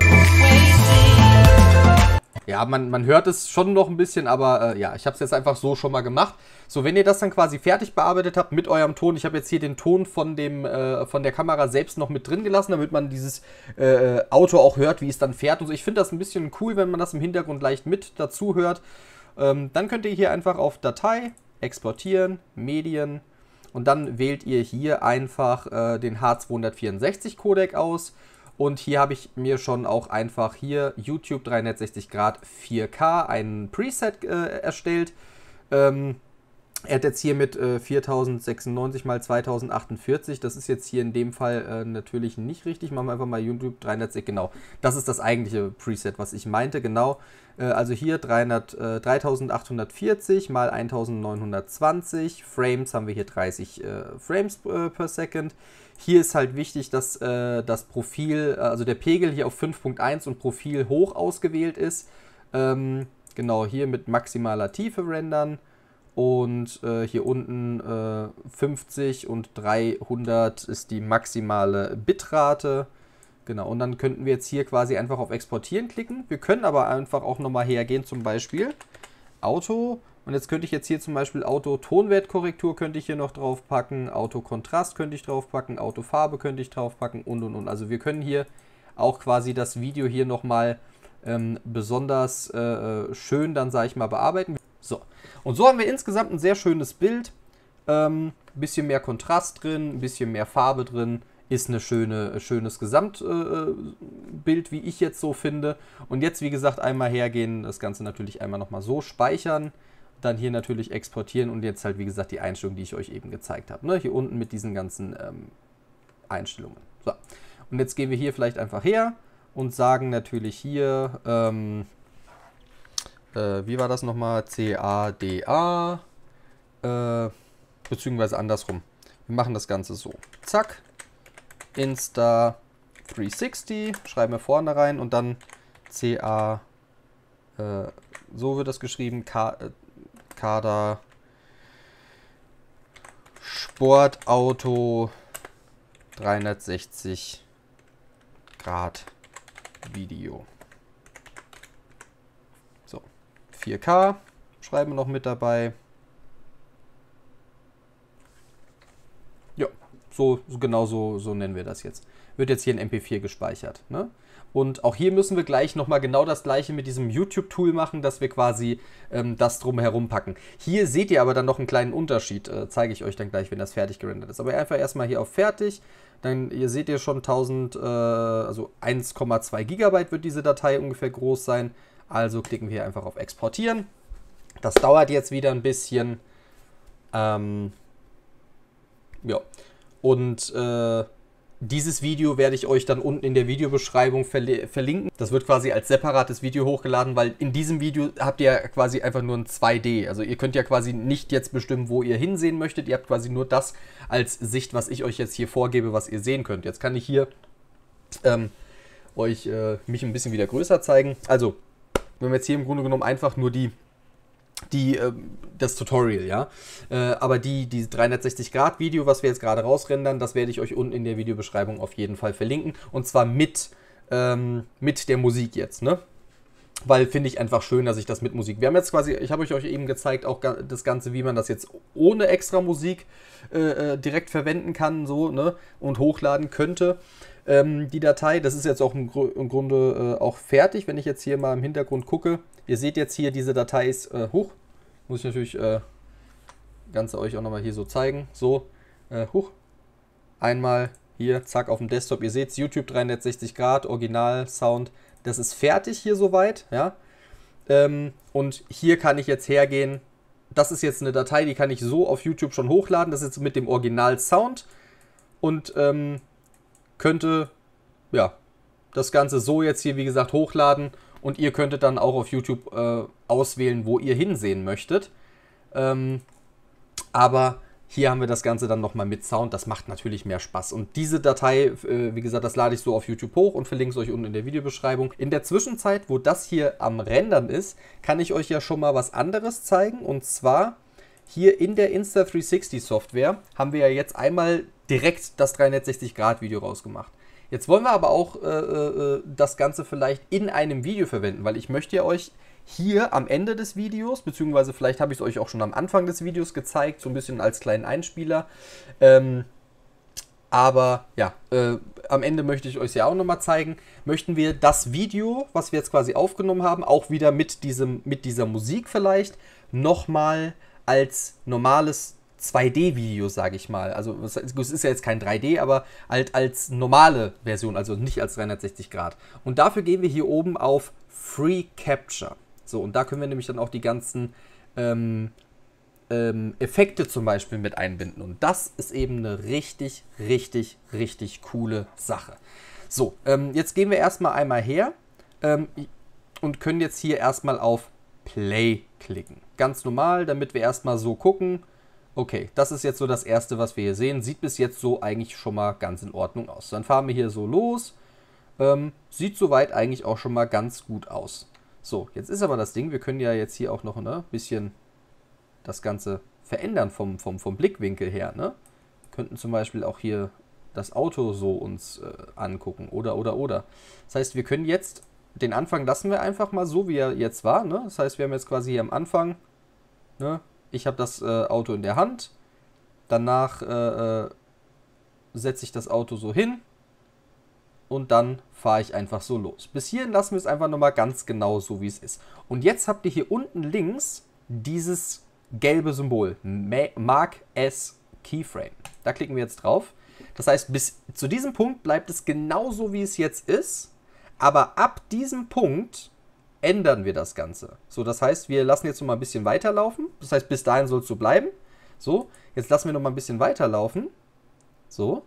ja, man, man hört es schon noch ein bisschen, aber äh, ja, ich habe es jetzt einfach so schon mal gemacht. So, wenn ihr das dann quasi fertig bearbeitet habt mit eurem Ton, ich habe jetzt hier den Ton von, dem, äh, von der Kamera selbst noch mit drin gelassen, damit man dieses äh, Auto auch hört, wie es dann fährt und so. Ich finde das ein bisschen cool, wenn man das im Hintergrund leicht mit dazu hört. Ähm, dann könnt ihr hier einfach auf Datei, Exportieren, Medien und dann wählt ihr hier einfach äh, den H zweihundertvierundsechzig Codec aus. Und hier habe ich mir schon auch einfach hier YouTube dreihundertsechzig Grad vier K einen Preset äh, erstellt. Ähm, er hat jetzt hier mit äh, viertausendsechsundneunzig mal zweitausendachtundvierzig. Das ist jetzt hier in dem Fall äh, natürlich nicht richtig. Machen wir einfach mal YouTube dreihundertsechzig. Genau, das ist das eigentliche Preset, was ich meinte. Genau, äh, also hier dreihundert, äh, dreitausendachthundertvierzig mal eintausendneunhundertzwanzig. Frames haben wir hier dreißig äh, Frames äh, per Second. Hier ist halt wichtig, dass äh, das Profil, also der Pegel hier auf fünf Punkt eins und Profil hoch ausgewählt ist. Ähm, genau, hier mit maximaler Tiefe rendern. Und äh, hier unten äh, fünfzig und dreihundert ist die maximale Bitrate. Genau, und dann könnten wir jetzt hier quasi einfach auf Exportieren klicken. Wir können aber einfach auch nochmal hergehen, zum Beispiel Auto. Und jetzt könnte ich jetzt hier zum Beispiel Auto-Tonwertkorrektur könnte ich hier noch drauf packen, Auto-Kontrast könnte ich drauf packen, Autofarbe könnte ich drauf packen und und und. Also wir können hier auch quasi das Video hier nochmal ähm, besonders äh, schön dann, sage ich mal, bearbeiten. So, und so haben wir insgesamt ein sehr schönes Bild. Ähm, ein bisschen mehr Kontrast drin, ein bisschen mehr Farbe drin. ist ein schöne, schönes Gesamtbild, äh, wie ich jetzt so finde. Und jetzt, wie gesagt, einmal hergehen, das Ganze natürlich einmal nochmal so speichern, dann hier natürlich exportieren und jetzt halt, wie gesagt, die Einstellungen, die ich euch eben gezeigt habe. Ne? Hier unten mit diesen ganzen ähm, Einstellungen. So. Und jetzt gehen wir hier vielleicht einfach her und sagen natürlich hier, ähm, äh, wie war das nochmal? C A D A, äh, beziehungsweise andersrum. Wir machen das Ganze so. Zack. Insta dreihundertsechzig, schreiben wir vorne rein und dann C A, äh, so wird das geschrieben, K, äh, Kader Sportauto dreihundertsechzig Grad Video. So, vier K schreiben wir noch mit dabei. Ja, so, so genau so, so nennen wir das jetzt. Wird jetzt hier in M P vier gespeichert. Ne? Und auch hier müssen wir gleich nochmal genau das gleiche mit diesem YouTube-Tool machen, dass wir quasi ähm, das drumherum packen. Hier seht ihr aber dann noch einen kleinen Unterschied, äh, zeige ich euch dann gleich, wenn das fertig gerendert ist. Aber einfach erstmal hier auf Fertig, dann ihr seht ihr schon tausend, äh, also eins Komma zwei Gigabyte wird diese Datei ungefähr groß sein. Also klicken wir hier einfach auf Exportieren. Das dauert jetzt wieder ein bisschen. Ähm, ja, und äh, dieses Video werde ich euch dann unten in der Videobeschreibung verli verlinken. Das wird quasi als separates Video hochgeladen, weil in diesem Video habt ihr quasi einfach nur ein zwei D. Also ihr könnt ja quasi nicht jetzt bestimmen, wo ihr hinsehen möchtet. Ihr habt quasi nur das als Sicht, was ich euch jetzt hier vorgebe, was ihr sehen könnt. Jetzt kann ich hier ähm, euch äh, mich ein bisschen wieder größer zeigen. Also, wenn wir jetzt hier im Grunde genommen einfach nur die Die, äh, das Tutorial, ja. Äh, aber die, die dreihundertsechzig Grad Video, was wir jetzt gerade rausrendern, das werde ich euch unten in der Videobeschreibung auf jeden Fall verlinken. Und zwar mit, ähm, mit der Musik jetzt, ne? Weil finde ich einfach schön, dass ich das mit Musik. Wir haben jetzt quasi, ich habe euch eben gezeigt, auch das Ganze, wie man das jetzt ohne extra Musik äh, direkt verwenden kann, so, ne? Und hochladen könnte. Ähm, die Datei, das ist jetzt auch im, Gru im Grunde äh, auch fertig, wenn ich jetzt hier mal im Hintergrund gucke. Ihr seht jetzt hier, diese Datei ist äh, hoch. Muss ich natürlich äh, Ganze euch auch nochmal hier so zeigen. So, äh, hoch. Einmal hier, zack, auf dem Desktop. Ihr seht YouTube dreihundertsechzig Grad, Original, Sound. Das ist fertig hier soweit, ja. Ähm, und hier kann ich jetzt hergehen. Das ist jetzt eine Datei, die kann ich so auf YouTube schon hochladen. Das ist jetzt mit dem Original-Sound. Und ähm, könnte, ja, das Ganze so jetzt hier, wie gesagt, hochladen. Und ihr könntet dann auch auf YouTube äh, auswählen, wo ihr hinsehen möchtet. Ähm, aber hier haben wir das Ganze dann nochmal mit Sound. Das macht natürlich mehr Spaß. Und diese Datei, äh, wie gesagt, das lade ich so auf YouTube hoch und verlinke es euch unten in der Videobeschreibung. In der Zwischenzeit, wo das hier am Rendern ist, kann ich euch ja schon mal was anderes zeigen. Und zwar hier in der Insta dreihundertsechzig Software haben wir ja jetzt einmal direkt das dreihundertsechzig Grad Video rausgemacht. Jetzt wollen wir aber auch äh, äh, das Ganze vielleicht in einem Video verwenden, weil ich möchte ja euch hier am Ende des Videos, beziehungsweise vielleicht habe ich es euch auch schon am Anfang des Videos gezeigt, so ein bisschen als kleinen Einspieler. Ähm, aber ja, äh, am Ende möchte ich euch ja auch nochmal zeigen, möchten wir das Video, was wir jetzt quasi aufgenommen haben, auch wieder mit, diesem, mit dieser Musik vielleicht, nochmal als normales zwei D Video, sage ich mal. Also es ist ja jetzt kein drei D, aber halt als normale Version, also nicht als dreihundertsechzig Grad. Und dafür gehen wir hier oben auf Free Capture. So, und da können wir nämlich dann auch die ganzen ähm, ähm, Effekte zum Beispiel mit einbinden. Und das ist eben eine richtig, richtig, richtig coole Sache. So, ähm, jetzt gehen wir erstmal einmal her ähm, und können jetzt hier erstmal auf Play klicken. Ganz normal, damit wir erstmal so gucken. Okay, das ist jetzt so das Erste, was wir hier sehen. Sieht bis jetzt so eigentlich schon mal ganz in Ordnung aus. Dann fahren wir hier so los. Ähm, sieht soweit eigentlich auch schon mal ganz gut aus. So, jetzt ist aber das Ding, wir können ja jetzt hier auch noch ein ne, bisschen das Ganze verändern vom, vom, vom Blickwinkel her. Ne? Könnten zum Beispiel auch hier das Auto so uns äh, angucken oder, oder, oder. Das heißt, wir können jetzt, den Anfang lassen wir einfach mal so, wie er jetzt war. Ne? Das heißt, wir haben jetzt quasi hier am Anfang, ne? Ich habe das äh, Auto in der Hand, danach äh, äh, setze ich das Auto so hin und dann fahre ich einfach so los. Bis hierhin lassen wir es einfach nochmal ganz genau so, wie es ist. Und jetzt habt ihr hier unten links dieses gelbe Symbol, Mark as Keyframe. Da klicken wir jetzt drauf. Das heißt, bis zu diesem Punkt bleibt es genauso, wie es jetzt ist. Aber ab diesem Punkt ändern wir das Ganze. So, das heißt, wir lassen jetzt noch mal ein bisschen weiterlaufen. Das heißt, bis dahin soll es so bleiben. So, jetzt lassen wir noch mal ein bisschen weiterlaufen. So.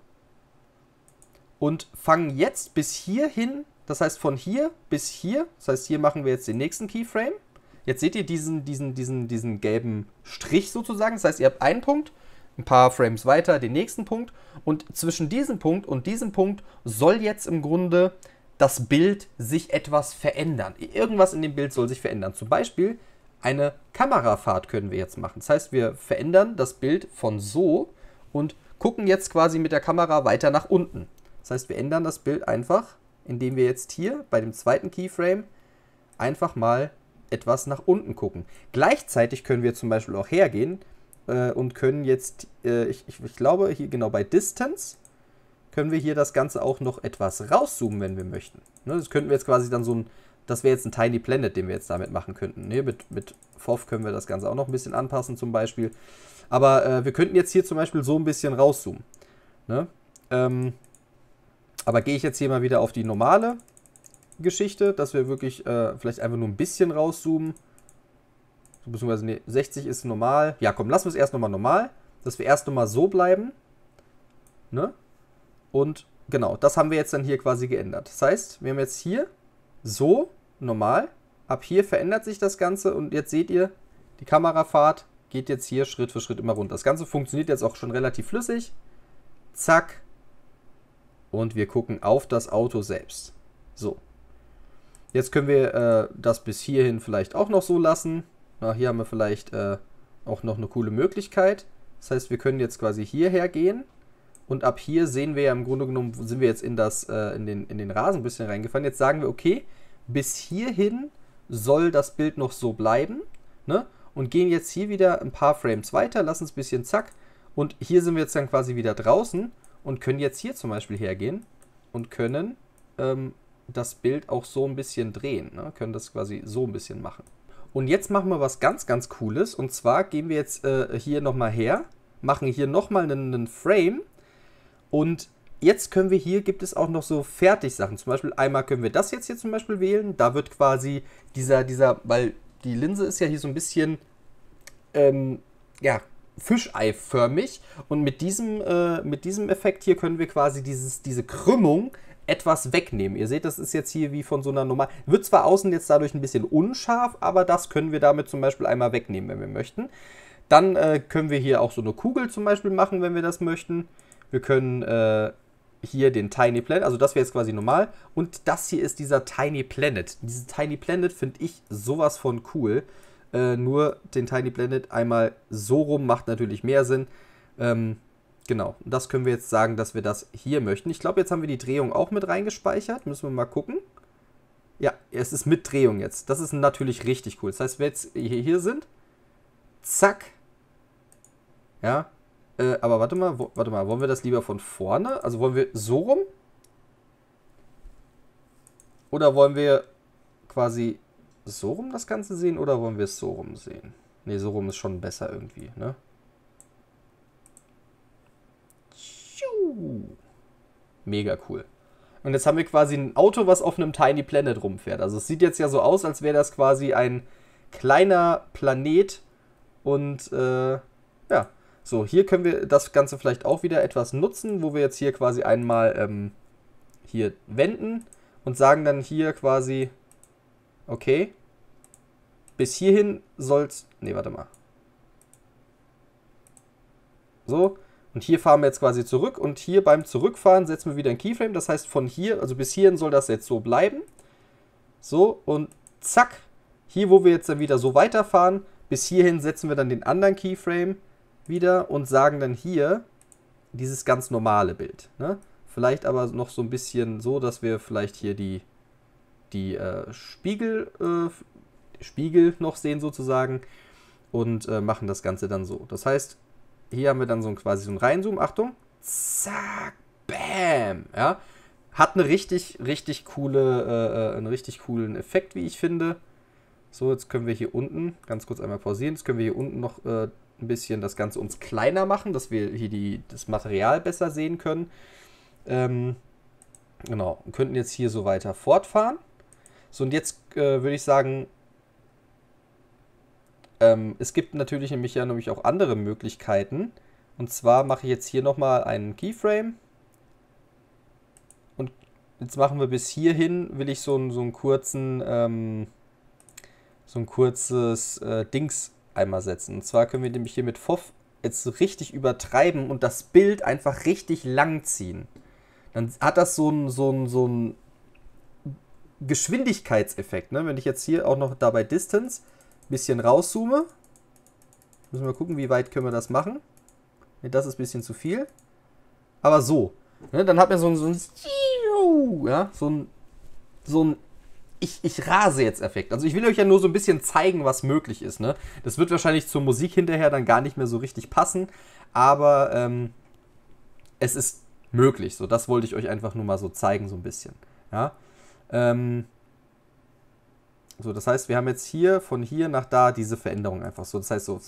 Und fangen jetzt bis hierhin, das heißt von hier bis hier. Das heißt, hier machen wir jetzt den nächsten Keyframe. Jetzt seht ihr diesen, diesen, diesen, diesen gelben Strich sozusagen. Das heißt, ihr habt einen Punkt, ein paar Frames weiter, den nächsten Punkt. Und zwischen diesem Punkt und diesem Punkt soll jetzt im Grunde das Bild sich etwas verändern. Irgendwas in dem Bild soll sich verändern. Zum Beispiel eine Kamerafahrt können wir jetzt machen. Das heißt, wir verändern das Bild von so und gucken jetzt quasi mit der Kamera weiter nach unten. Das heißt, wir ändern das Bild einfach, indem wir jetzt hier bei dem zweiten Keyframe einfach mal etwas nach unten gucken. Gleichzeitig können wir zum Beispiel auch hergehen äh, und können jetzt, äh, ich, ich, ich glaube, hier genau bei Distance, können wir hier das Ganze auch noch etwas rauszoomen, wenn wir möchten. Ne, das könnten wir jetzt quasi dann so ein, das wäre jetzt ein Tiny Planet, den wir jetzt damit machen könnten. Ne, mit, mit F O V können wir das Ganze auch noch ein bisschen anpassen zum Beispiel. Aber äh, wir könnten jetzt hier zum Beispiel so ein bisschen rauszoomen. Ne? Ähm, aber gehe ich jetzt hier mal wieder auf die normale Geschichte, dass wir wirklich äh, vielleicht einfach nur ein bisschen rauszoomen. So, beziehungsweise nee, sechzig ist normal. Ja, komm, lassen wir es erst nochmal normal. Dass wir erst nochmal so bleiben. Ne? Und genau, das haben wir jetzt dann hier quasi geändert. Das heißt, wir haben jetzt hier so normal. Ab hier verändert sich das Ganze und jetzt seht ihr, die Kamerafahrt geht jetzt hier Schritt für Schritt immer runter. Das Ganze funktioniert jetzt auch schon relativ flüssig. Zack. Und wir gucken auf das Auto selbst. So. Jetzt können wir äh, das bis hierhin vielleicht auch noch so lassen. Na, hier haben wir vielleicht äh, auch noch eine coole Möglichkeit. Das heißt, wir können jetzt quasi hierher gehen. Und ab hier sehen wir ja im Grunde genommen, sind wir jetzt in, das, äh, in, den, in den Rasen ein bisschen reingefallen. Jetzt sagen wir, okay, bis hierhin soll das Bild noch so bleiben. Ne? Und gehen jetzt hier wieder ein paar Frames weiter, lassen es ein bisschen zack. Und hier sind wir jetzt dann quasi wieder draußen und können jetzt hier zum Beispiel hergehen und können ähm, das Bild auch so ein bisschen drehen. Ne? Können das quasi so ein bisschen machen. Und jetzt machen wir was ganz, ganz Cooles. Und zwar gehen wir jetzt äh, hier nochmal her, machen hier nochmal einen, einen Frame. Und jetzt können wir hier, gibt es auch noch so Fertigsachen. Zum Beispiel einmal können wir das jetzt hier zum Beispiel wählen. Da wird quasi dieser, dieser, weil die Linse ist ja hier so ein bisschen, ähm, ja, fischeiförmig. Und mit diesem, äh, mit diesem Effekt hier können wir quasi dieses, diese Krümmung etwas wegnehmen. Ihr seht, das ist jetzt hier wie von so einer normalen, wird zwar außen jetzt dadurch ein bisschen unscharf, aber das können wir damit zum Beispiel einmal wegnehmen, wenn wir möchten. Dann äh, können wir hier auch so eine Kugel zum Beispiel machen, wenn wir das möchten. Wir können äh, hier den Tiny Planet, also das wäre jetzt quasi normal. Und das hier ist dieser Tiny Planet. Diesen Tiny Planet finde ich sowas von cool. Äh, nur den Tiny Planet einmal so rum macht natürlich mehr Sinn. Ähm, genau, das können wir jetzt sagen, dass wir das hier möchten. Ich glaube, jetzt haben wir die Drehung auch mit reingespeichert. Müssen wir mal gucken. Ja, es ist mit Drehung jetzt. Das ist natürlich richtig cool. Das heißt, wenn wir jetzt hier sind, zack, ja, Äh, aber warte mal, wo, warte mal, wollen wir das lieber von vorne? Also wollen wir so rum? Oder wollen wir quasi so rum das Ganze sehen oder wollen wir es so rum sehen? Ne, so rum ist schon besser irgendwie, ne? Mega cool. Und jetzt haben wir quasi ein Auto, was auf einem Tiny Planet rumfährt. Also es sieht jetzt ja so aus, als wäre das quasi ein kleiner Planet und äh, ja. So, hier können wir das Ganze vielleicht auch wieder etwas nutzen, wo wir jetzt hier quasi einmal ähm, hier wenden und sagen dann hier quasi, okay, bis hierhin soll's, nee, warte mal. So, und hier fahren wir jetzt quasi zurück und hier beim Zurückfahren setzen wir wieder ein Keyframe, das heißt von hier, also bis hierhin soll das jetzt so bleiben. So, und zack, hier wo wir jetzt dann wieder so weiterfahren, bis hierhin setzen wir dann den anderen Keyframe wieder und sagen dann hier dieses ganz normale Bild. Ne? Vielleicht aber noch so ein bisschen so, dass wir vielleicht hier die, die äh, Spiegel, äh, Spiegel noch sehen sozusagen und äh, machen das Ganze dann so. Das heißt, hier haben wir dann so ein, quasi so ein Reinzoom. Achtung. Zack. Bam. Ja. Hat eine richtig, richtig coole, äh, einen richtig coolen Effekt, wie ich finde. So, jetzt können wir hier unten, ganz kurz einmal pausieren, jetzt können wir hier unten noch äh, ein bisschen das Ganze uns kleiner machen, dass wir hier die, das Material besser sehen können. Ähm, genau, und könnten jetzt hier so weiter fortfahren. So, und jetzt äh, würde ich sagen, ähm, es gibt natürlich nämlich ja nämlich auch andere Möglichkeiten. Und zwar mache ich jetzt hier nochmal einen Keyframe. Und jetzt machen wir bis hierhin, will ich so, einen, so einen kurzen, ähm, so ein kurzes äh, Dings einmal setzen. Und zwar können wir nämlich hier mit F O V jetzt so richtig übertreiben und das Bild einfach richtig lang ziehen. Dann hat das so einen so einen, so einen Geschwindigkeitseffekt. Ne? Wenn ich jetzt hier auch noch dabei Distance ein bisschen rauszoome, müssen wir gucken, wie weit können wir das machen. Ne, das ist ein bisschen zu viel. Aber so. Ne? Dann hat man so ein, so ein, ja, so ein, so ein Ich, ich rase jetzt Effekt. Also ich will euch ja nur so ein bisschen zeigen, was möglich ist. Ne? Das wird wahrscheinlich zur Musik hinterher dann gar nicht mehr so richtig passen. Aber ähm, es ist möglich. So, das wollte ich euch einfach nur mal so zeigen, so ein bisschen. Ja? Ähm, so, das heißt, wir haben jetzt hier von hier nach da diese Veränderung einfach so. Das heißt so.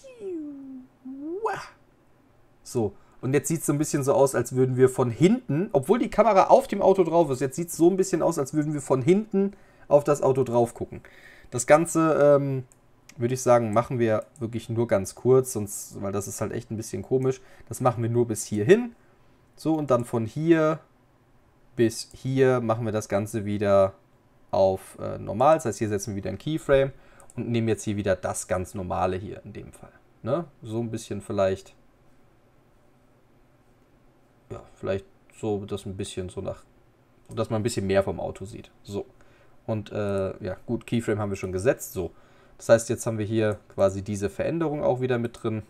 So. Und jetzt sieht es so ein bisschen so aus, als würden wir von hinten, obwohl die Kamera auf dem Auto drauf ist, jetzt sieht es so ein bisschen aus, als würden wir von hinten auf das Auto drauf gucken. Das Ganze, ähm, würde ich sagen, machen wir wirklich nur ganz kurz, sonst, weil das ist halt echt ein bisschen komisch. Das machen wir nur bis hierhin. So, und dann von hier bis hier machen wir das Ganze wieder auf äh, normal. Das heißt, hier setzen wir wieder einen Keyframe und nehmen jetzt hier wieder das ganz Normale hier in dem Fall. Ne? So ein bisschen vielleicht... Ja, vielleicht so, dass ein bisschen so nach, dass man ein bisschen mehr vom Auto sieht. So. Und äh, ja, gut, Keyframe haben wir schon gesetzt. So. Das heißt, jetzt haben wir hier quasi diese Veränderung auch wieder mit drin.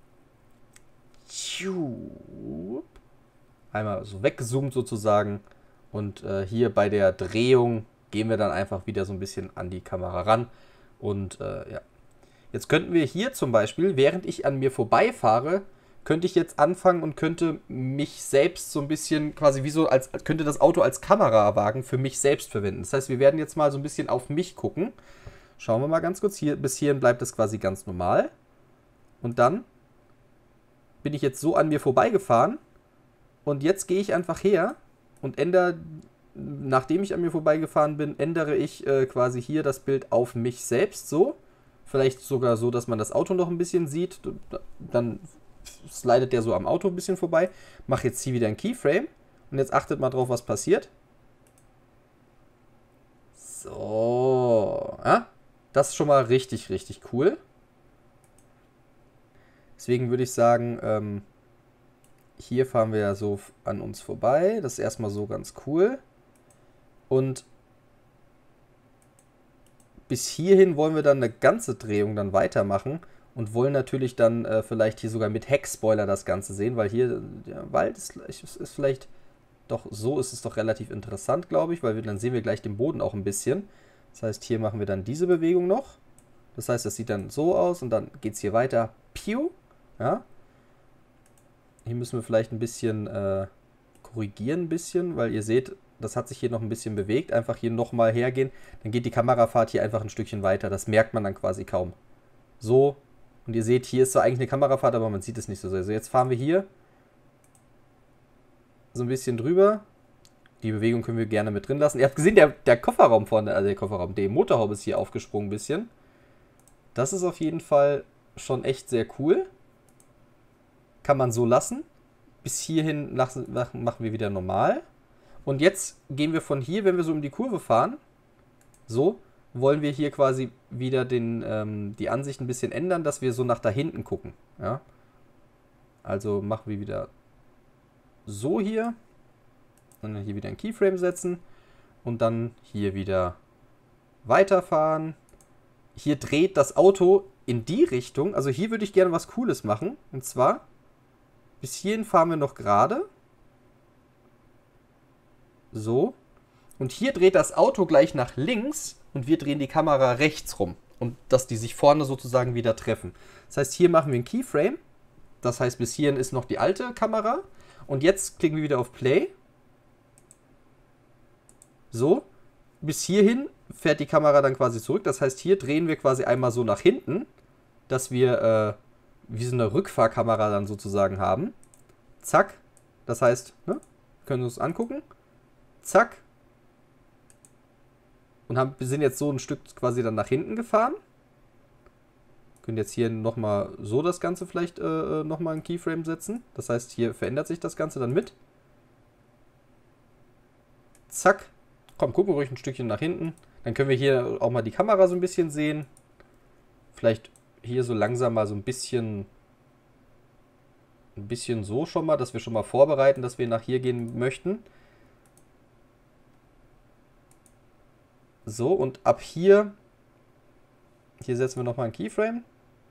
Einmal so weggezoomt sozusagen. Und äh, hier bei der Drehung gehen wir dann einfach wieder so ein bisschen an die Kamera ran. Und äh, ja. Jetzt könnten wir hier zum Beispiel, während ich an mir vorbeifahre, könnte ich jetzt anfangen und könnte mich selbst so ein bisschen quasi wie so, als könnte das Auto als Kamerawagen für mich selbst verwenden. Das heißt, wir werden jetzt mal so ein bisschen auf mich gucken. Schauen wir mal ganz kurz. Hier, bis hierhin bleibt das quasi ganz normal. Und dann bin ich jetzt so an mir vorbeigefahren. Und jetzt gehe ich einfach her und ändere, nachdem ich an mir vorbeigefahren bin, ändere ich äh, quasi hier das Bild auf mich selbst so. Vielleicht sogar so, dass man das Auto noch ein bisschen sieht. Dann slidet der so am Auto ein bisschen vorbei. Mache jetzt hier wieder ein Keyframe. Und jetzt achtet mal drauf, was passiert. So. Ja? Das ist schon mal richtig, richtig cool. Deswegen würde ich sagen, ähm, hier fahren wir ja so an uns vorbei. Das ist erstmal so ganz cool. Und bis hierhin wollen wir dann eine ganze Drehung dann weitermachen. Und wollen natürlich dann äh, vielleicht hier sogar mit Heckspoiler das Ganze sehen, weil hier der Wald ist, ist, ist vielleicht doch, so ist es doch relativ interessant, glaube ich, weil wir, dann sehen wir gleich den Boden auch ein bisschen. Das heißt, hier machen wir dann diese Bewegung noch. Das heißt, das sieht dann so aus und dann geht es hier weiter. Piu! Ja. Hier müssen wir vielleicht ein bisschen äh, korrigieren, ein bisschen, weil ihr seht, das hat sich hier noch ein bisschen bewegt. Einfach hier nochmal hergehen, dann geht die Kamerafahrt hier einfach ein Stückchen weiter. Das merkt man dann quasi kaum. So. Und ihr seht, hier ist zwar eigentlich eine Kamerafahrt, aber man sieht es nicht so sehr. Also jetzt fahren wir hier so ein bisschen drüber. Die Bewegung können wir gerne mit drin lassen. Ihr habt gesehen, der, der Kofferraum vorne, also der Kofferraum, der Motorhaube ist hier aufgesprungen ein bisschen. Das ist auf jeden Fall schon echt sehr cool. Kann man so lassen. Bis hierhin machen wir wieder normal. Und jetzt gehen wir von hier, wenn wir so um die Kurve fahren, so, wollen wir hier quasi wieder den, ähm, die Ansicht ein bisschen ändern, dass wir so nach da hinten gucken. Ja? Also machen wir wieder so hier. Und dann hier wieder ein Keyframe setzen. Und dann hier wieder weiterfahren. Hier dreht das Auto in die Richtung. Also hier würde ich gerne was Cooles machen. Und zwar, bis hierhin fahren wir noch gerade. So. Und hier dreht das Auto gleich nach links. Und wir drehen die Kamera rechts rum. Und dass die sich vorne sozusagen wieder treffen. Das heißt, hier machen wir einen Keyframe. Das heißt, bis hierhin ist noch die alte Kamera. Und jetzt klicken wir wieder auf Play. So. Bis hierhin fährt die Kamera dann quasi zurück. Das heißt, hier drehen wir quasi einmal so nach hinten, dass wir äh, wie so eine Rückfahrkamera dann sozusagen haben. Zack. Das heißt, ne, können wir uns angucken. Zack. Und haben, wir sind jetzt so ein Stück quasi dann nach hinten gefahren. Können jetzt hier nochmal so das Ganze vielleicht äh, nochmal einen Keyframe setzen. Das heißt, hier verändert sich das Ganze dann mit. Zack. Komm, gucken wir ruhig ein Stückchen nach hinten. Dann können wir hier auch mal die Kamera so ein bisschen sehen. Vielleicht hier so langsam mal so ein bisschen... Ein bisschen so schon mal, dass wir schon mal vorbereiten, dass wir nach hier gehen möchten. So, und ab hier... Hier setzen wir nochmal einen Keyframe.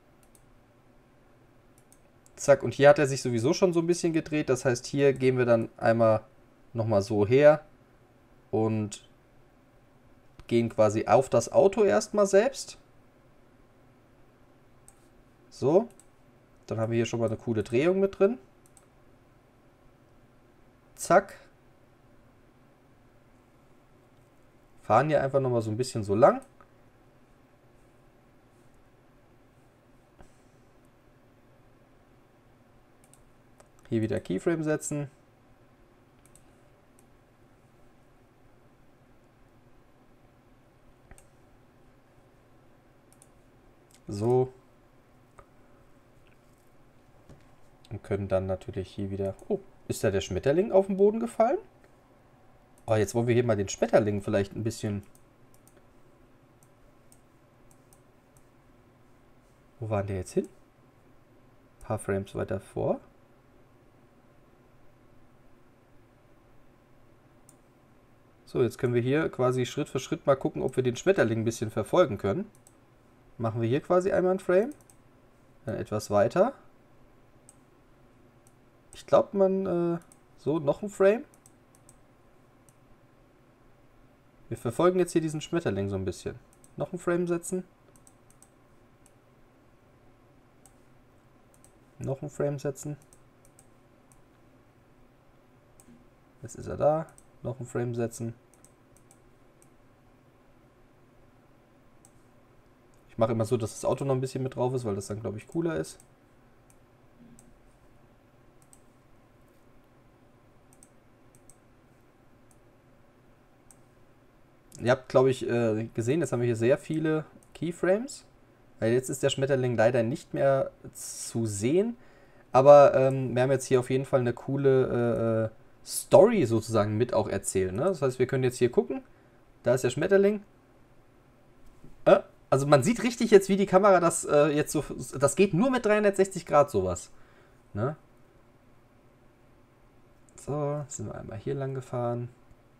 Zack, und hier hat er sich sowieso schon so ein bisschen gedreht. Das heißt, hier gehen wir dann einmal nochmal so her und gehen quasi auf das Auto erstmal selbst. So. Dann haben wir hier schon mal eine coole Drehung mit drin. Zack. Fahren hier einfach nochmal so ein bisschen so lang. Hier wieder Keyframe setzen. So. Und können dann natürlich hier wieder... Oh, ist da der Schmetterling auf den Boden gefallen? Oh, jetzt wollen wir hier mal den Schmetterling vielleicht ein bisschen... Wo war der jetzt hin? Ein paar Frames weiter vor. So, jetzt können wir hier quasi Schritt für Schritt mal gucken, ob wir den Schmetterling ein bisschen verfolgen können. Machen wir hier quasi einmal ein Frame. Dann etwas weiter. Ich glaube, man... Äh, so, noch ein Frame. Wir verfolgen jetzt hier diesen Schmetterling so ein bisschen. Noch ein Frame setzen. Noch ein Frame setzen. Jetzt ist er da. Noch ein Frame setzen. Ich mache immer so, dass das Auto noch ein bisschen mit drauf ist, weil das dann, glaube ich, cooler ist. Ihr habt, glaube ich, gesehen, jetzt haben wir hier sehr viele Keyframes. Weil jetzt ist der Schmetterling leider nicht mehr zu sehen. Aber ähm, wir haben jetzt hier auf jeden Fall eine coole äh, Story sozusagen mit auch erzählen. Ne? Das heißt, wir können jetzt hier gucken. Da ist der Schmetterling. Äh, also man sieht richtig jetzt, wie die Kamera das äh, jetzt so... Das geht nur mit dreihundertsechzig Grad sowas. Ne? So, sind wir einmal hier lang gefahren.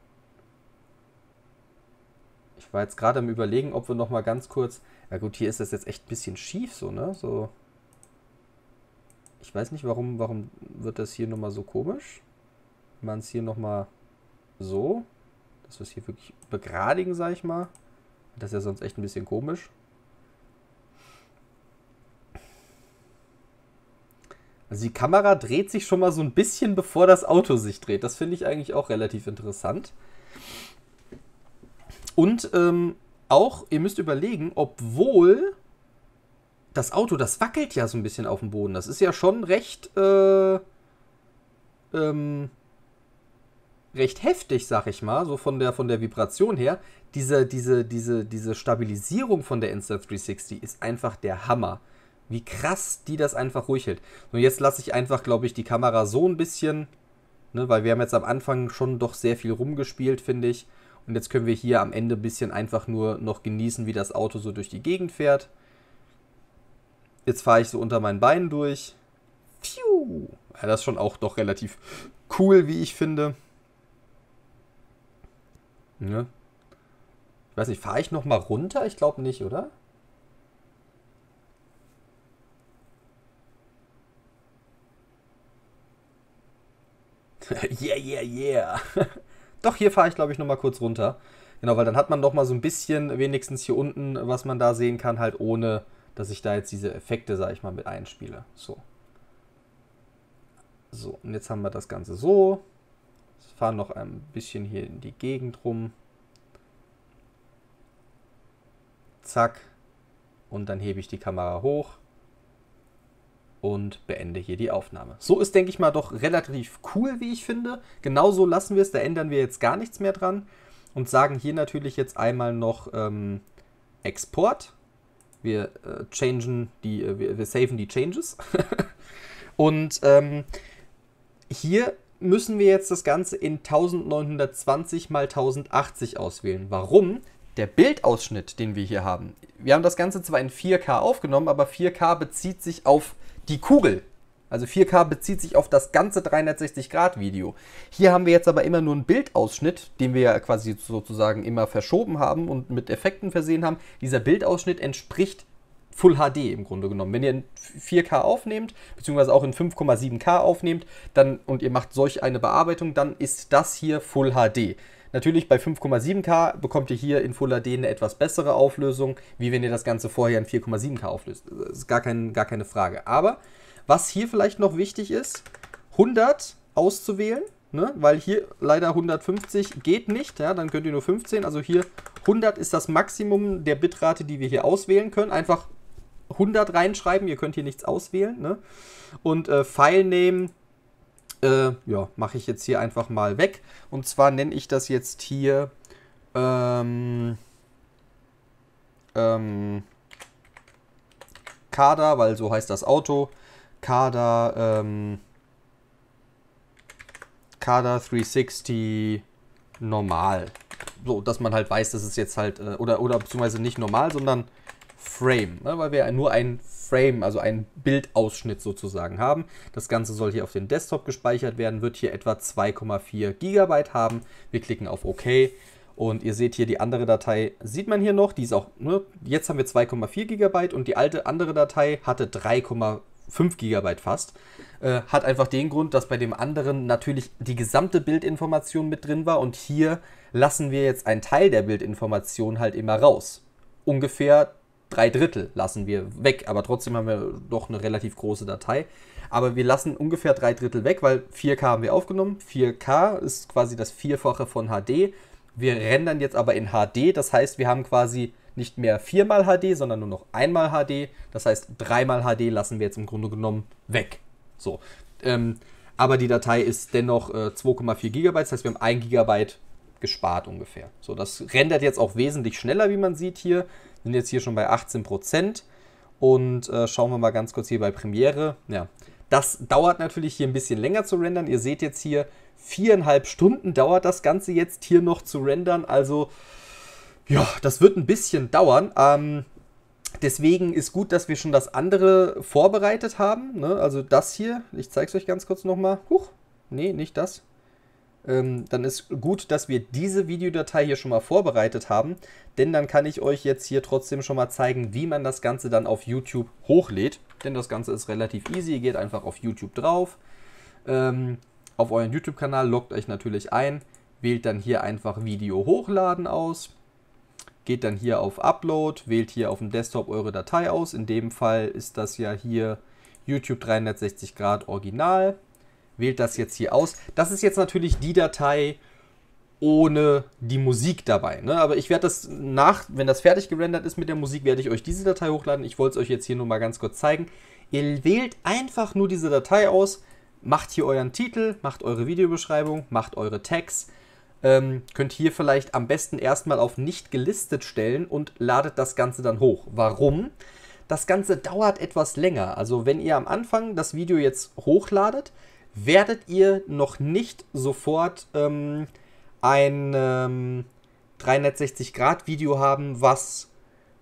Ich war jetzt gerade am Überlegen, ob wir noch mal ganz kurz... Ja gut, hier ist das jetzt echt ein bisschen schief so, ne? So... Ich weiß nicht, warum, warum wird das hier nochmal so komisch. Wenn man es hier nochmal so, dass wir es hier wirklich begradigen, sag ich mal. Das ist ja sonst echt ein bisschen komisch. Also die Kamera dreht sich schon mal so ein bisschen, bevor das Auto sich dreht. Das finde ich eigentlich auch relativ interessant. Und ähm, auch, ihr müsst überlegen, obwohl... Das Auto, das wackelt ja so ein bisschen auf dem Boden. Das ist ja schon recht, äh, ähm, recht heftig, sag ich mal, so von der, von der Vibration her. Diese, diese, diese, diese Stabilisierung von der Insta dreihundertsechzig ist einfach der Hammer. Wie krass die das einfach ruhig hält. Und jetzt lasse ich einfach, glaube ich, die Kamera so ein bisschen, ne, weil wir haben jetzt am Anfang schon doch sehr viel rumgespielt, finde ich. Und jetzt können wir hier am Ende ein bisschen einfach nur noch genießen, wie das Auto so durch die Gegend fährt. Jetzt fahre ich so unter meinen Beinen durch. Pfiuh. Ja, das ist schon auch doch relativ cool, wie ich finde. Ja. Ich weiß nicht, fahre ich noch mal runter? Ich glaube nicht, oder? Yeah, yeah, yeah. Doch, hier fahre ich, glaube ich, noch mal kurz runter. Genau, weil dann hat man noch mal so ein bisschen, wenigstens hier unten, was man da sehen kann, halt ohne... dass ich da jetzt diese Effekte, sag ich mal, mit einspiele. So. So, und jetzt haben wir das Ganze so. Wir fahren noch ein bisschen hier in die Gegend rum. Zack. Und dann hebe ich die Kamera hoch. und beende hier die Aufnahme. So ist, denke ich mal, doch relativ cool, wie ich finde. Genauso lassen wir es, da ändern wir jetzt gar nichts mehr dran und sagen hier natürlich jetzt einmal noch ähm, Export. Wir äh, changen die, äh, wir, wir saven die Changes. Und ähm, hier müssen wir jetzt das Ganze in neunzehnhundertzwanzig mal tausendachtzig auswählen. Warum? Der Bildausschnitt, den wir hier haben. Wir haben das Ganze zwar in vier K aufgenommen, aber vier K bezieht sich auf die Kugel. Also vier K bezieht sich auf das ganze dreihundertsechzig Grad Video. Hier haben wir jetzt aber immer nur einen Bildausschnitt, den wir ja quasi sozusagen immer verschoben haben und mit Effekten versehen haben. Dieser Bildausschnitt entspricht Full H D im Grunde genommen. Wenn ihr in vier K aufnehmt, beziehungsweise auch in fünf Komma sieben K aufnehmt, dann, und ihr macht solch eine Bearbeitung, dann ist das hier Full H D. Natürlich bei fünf Komma sieben K bekommt ihr hier in Full H D eine etwas bessere Auflösung, wie wenn ihr das Ganze vorher in vier Komma sieben K auflöst. Das ist gar, kein, gar keine Frage. Aber was hier vielleicht noch wichtig ist, hundert auszuwählen, ne? Weil hier leider hundertfünfzig geht nicht, ja? Dann könnt ihr nur fünfzehn. Also hier hundert ist das Maximum der Bitrate, die wir hier auswählen können. Einfach hundert reinschreiben, ihr könnt hier nichts auswählen. Ne? Und äh, Filename, äh, ja, mache ich jetzt hier einfach mal weg. Und zwar nenne ich das jetzt hier ähm, ähm, Kader, weil so heißt das Auto. Kader, ähm, Kader dreihundertsechzig normal. So, dass man halt weiß, dass es jetzt halt, äh, oder, oder beziehungsweise nicht normal, sondern Frame, ne, weil wir nur ein Frame, also einen Bildausschnitt sozusagen haben. Das Ganze soll hier auf den Desktop gespeichert werden, wird hier etwa zwei Komma vier Gigabyte haben. Wir klicken auf OK und ihr seht hier die andere Datei, sieht man hier noch, die ist auch, ne, jetzt haben wir zwei Komma vier Gigabyte und die alte andere Datei hatte drei Komma fünf Gigabyte fast. Äh, hat einfach den Grund, dass bei dem anderen natürlich die gesamte Bildinformation mit drin war und hier lassen wir jetzt einen Teil der Bildinformation halt immer raus. Ungefähr drei Drittel lassen wir weg, aber trotzdem haben wir doch eine relativ große Datei. Aber wir lassen ungefähr drei Drittel weg, weil vier K haben wir aufgenommen. vier K ist quasi das Vierfache von H D. Wir rendern jetzt aber in H D, das heißt, wir haben quasi nicht mehr viermal H D, sondern nur noch einmal H D. Das heißt, dreimal H D lassen wir jetzt im Grunde genommen weg. So, ähm, aber die Datei ist dennoch äh, zwei Komma vier Gigabyte, das heißt, wir haben ein Gigabyte gespart ungefähr. So, das rendert jetzt auch wesentlich schneller, wie man sieht hier. Sind jetzt hier schon bei achtzehn Prozent und äh, schauen wir mal ganz kurz hier bei Premiere. Ja, das dauert natürlich hier ein bisschen länger zu rendern. Ihr seht jetzt hier, viereinhalb Stunden dauert das Ganze jetzt hier noch zu rendern. Also, ja, das wird ein bisschen dauern. Ähm, deswegen ist gut, dass wir schon das andere vorbereitet haben. Ne? Also das hier, ich zeige es euch ganz kurz nochmal. Huch, nee, nicht das. Ähm, dann ist gut, dass wir diese Videodatei hier schon mal vorbereitet haben, denn dann kann ich euch jetzt hier trotzdem schon mal zeigen, wie man das Ganze dann auf YouTube hochlädt, denn das Ganze ist relativ easy, ihr geht einfach auf YouTube drauf, ähm, auf euren YouTube-Kanal, loggt euch natürlich ein, wählt dann hier einfach Video hochladen aus, geht dann hier auf Upload, wählt hier auf dem Desktop eure Datei aus, in dem Fall ist das ja hier YouTube dreihundertsechzig Grad Original. Wählt das jetzt hier aus. Das ist jetzt natürlich die Datei ohne die Musik dabei. Ne? Aber ich werde das nach, wenn das fertig gerendert ist mit der Musik, werde ich euch diese Datei hochladen. Ich wollte es euch jetzt hier nur mal ganz kurz zeigen. Ihr wählt einfach nur diese Datei aus, macht hier euren Titel, macht eure Videobeschreibung, macht eure Tags. Ähm, könnt hier vielleicht am besten erstmal auf nicht gelistet stellen und ladet das Ganze dann hoch. Warum? Das Ganze dauert etwas länger. Also wenn ihr am Anfang das Video jetzt hochladet, werdet ihr noch nicht sofort ähm, ein ähm, dreihundertsechzig Grad Video haben, was,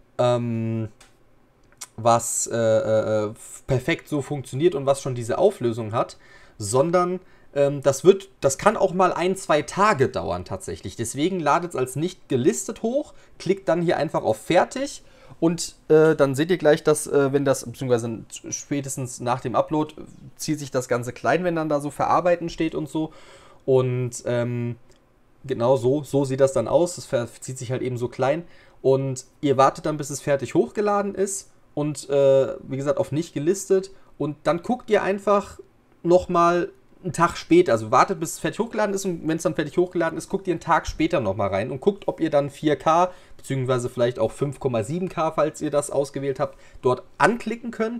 ähm, was äh, äh, perfekt so funktioniert und was schon diese Auflösung hat, sondern ähm, das wird, das kann auch mal ein, zwei Tage dauern tatsächlich. Deswegen ladet es als nicht gelistet hoch, klickt dann hier einfach auf Fertig. Und äh, dann seht ihr gleich, dass, äh, wenn das, beziehungsweise spätestens nach dem Upload, zieht sich das Ganze klein, wenn dann da so Verarbeiten steht und so. Und ähm, genau so, so sieht das dann aus. Es zieht sich halt eben so klein. Und ihr wartet dann, bis es fertig hochgeladen ist. Und äh, wie gesagt, auf nicht gelistet. Und dann guckt ihr einfach nochmal einen Tag später, also wartet, bis es fertig hochgeladen ist, und wenn es dann fertig hochgeladen ist, guckt ihr einen Tag später nochmal rein und guckt, ob ihr dann vier K, beziehungsweise vielleicht auch fünf Komma sieben K, falls ihr das ausgewählt habt, dort anklicken könnt.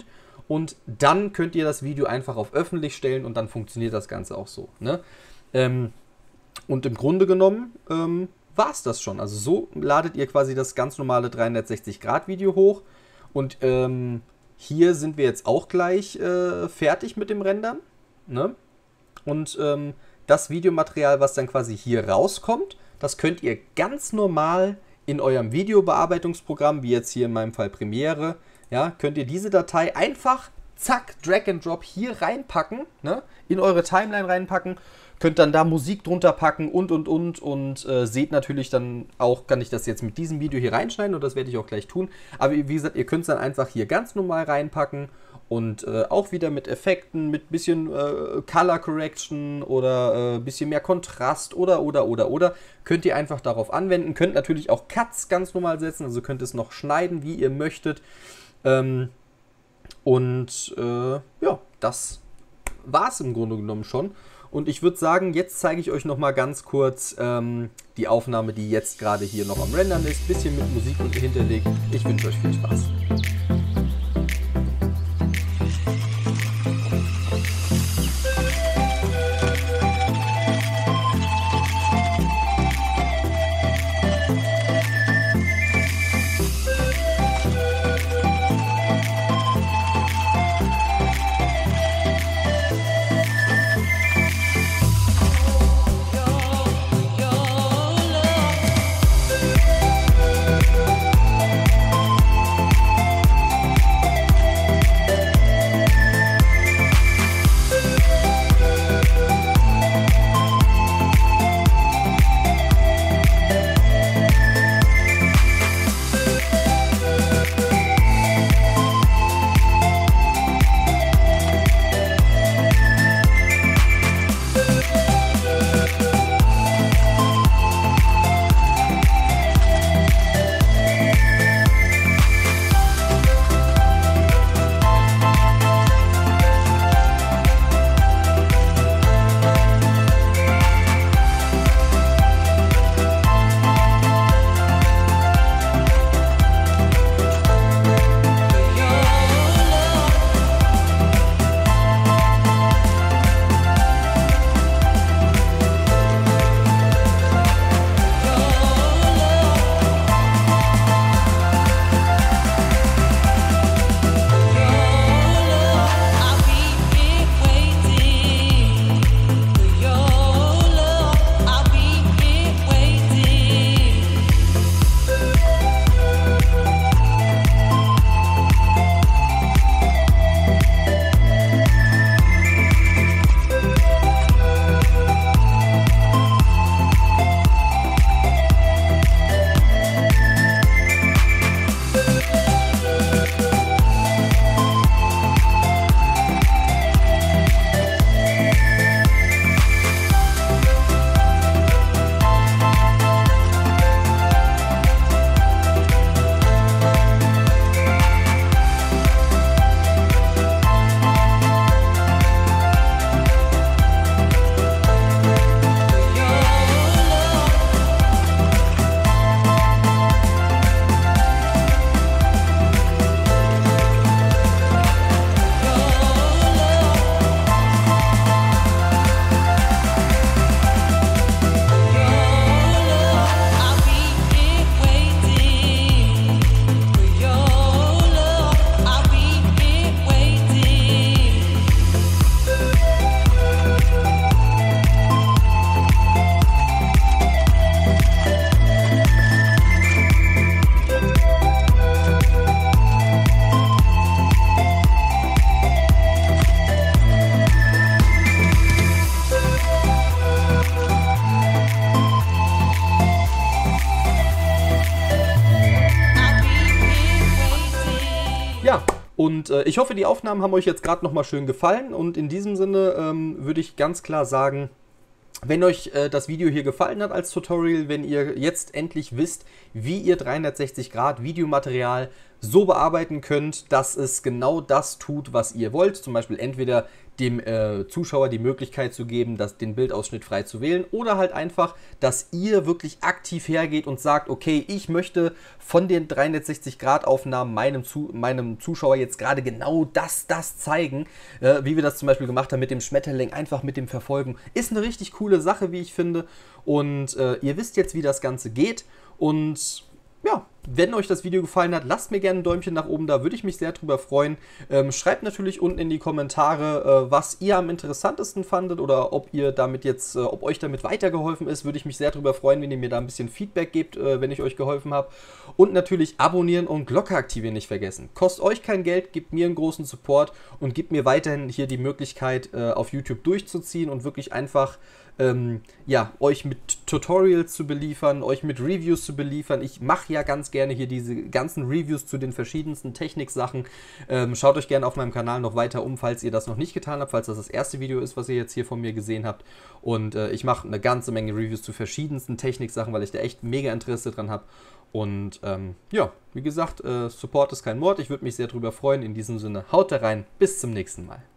und dann könnt ihr das Video einfach auf öffentlich stellen und dann funktioniert das Ganze auch so. Ne? Ähm, und im Grunde genommen ähm, war es das schon. Also so ladet ihr quasi das ganz normale dreihundertsechzig Grad Video hoch und ähm, hier sind wir jetzt auch gleich äh, fertig mit dem Rendern. Ne? Und ähm, das Videomaterial, was dann quasi hier rauskommt, das könnt ihr ganz normal in eurem Videobearbeitungsprogramm, wie jetzt hier in meinem Fall Premiere, ja, könnt ihr diese Datei einfach, zack, Drag and Drop hier reinpacken, ne, in eure Timeline reinpacken, könnt dann da Musik drunter packen und, und, und und äh, seht natürlich dann auch, kann ich das jetzt mit diesem Video hier reinschneiden und das werde ich auch gleich tun, aber wie gesagt, ihr könnt es dann einfach hier ganz normal reinpacken und äh, auch wieder mit Effekten, mit bisschen äh, Color Correction oder äh, bisschen mehr Kontrast oder, oder, oder, oder, könnt ihr einfach darauf anwenden. Könnt natürlich auch Cuts ganz normal setzen, also könnt es noch schneiden, wie ihr möchtet. Ähm, und äh, ja, das war es im Grunde genommen schon. Und ich würde sagen, jetzt zeige ich euch noch mal ganz kurz ähm, die Aufnahme, die jetzt gerade hier noch am Rendern ist. Bisschen mit Musik hinterlegt. Ich wünsche euch viel Spaß. Und äh, ich hoffe, die Aufnahmen haben euch jetzt gerade nochmal schön gefallen. Und in diesem Sinne ähm, würde ich ganz klar sagen, wenn euch äh, das Video hier gefallen hat als Tutorial, wenn ihr jetzt endlich wisst, wie ihr dreihundertsechzig Grad Videomaterial so bearbeiten könnt, dass es genau das tut, was ihr wollt, zum Beispiel entweder dem äh, Zuschauer die Möglichkeit zu geben, das, den Bildausschnitt frei zu wählen, oder halt einfach, dass ihr wirklich aktiv hergeht und sagt, okay, ich möchte von den dreihundertsechzig Grad Aufnahmen meinem, zu, meinem Zuschauer jetzt gerade genau das, das zeigen, äh, wie wir das zum Beispiel gemacht haben mit dem Schmetterling, einfach mit dem Verfolgen. Ist eine richtig coole Sache, wie ich finde, und äh, ihr wisst jetzt, wie das Ganze geht, und ja, wenn euch das Video gefallen hat, lasst mir gerne ein Däumchen nach oben da, würde ich mich sehr drüber freuen. Ähm, schreibt natürlich unten in die Kommentare, äh, was ihr am interessantesten fandet oder ob ihr damit jetzt, äh, ob euch damit weitergeholfen ist. Würde ich mich sehr drüber freuen, wenn ihr mir da ein bisschen Feedback gebt, äh, wenn ich euch geholfen habe. Und natürlich abonnieren und Glocke aktivieren nicht vergessen. Kostet euch kein Geld, gebt mir einen großen Support und gebt mir weiterhin hier die Möglichkeit, äh, auf YouTube durchzuziehen und wirklich einfach Ähm, ja, euch mit Tutorials zu beliefern, euch mit Reviews zu beliefern. Ich mache ja ganz gerne hier diese ganzen Reviews zu den verschiedensten Techniksachen. Ähm, schaut euch gerne auf meinem Kanal noch weiter um, falls ihr das noch nicht getan habt, falls das das erste Video ist, was ihr jetzt hier von mir gesehen habt. Und äh, ich mache eine ganze Menge Reviews zu verschiedensten Techniksachen, weil ich da echt mega Interesse dran habe. Und ähm, ja, wie gesagt, äh, Support ist kein Mord. Ich würde mich sehr drüber freuen. In diesem Sinne, haut da rein. Bis zum nächsten Mal.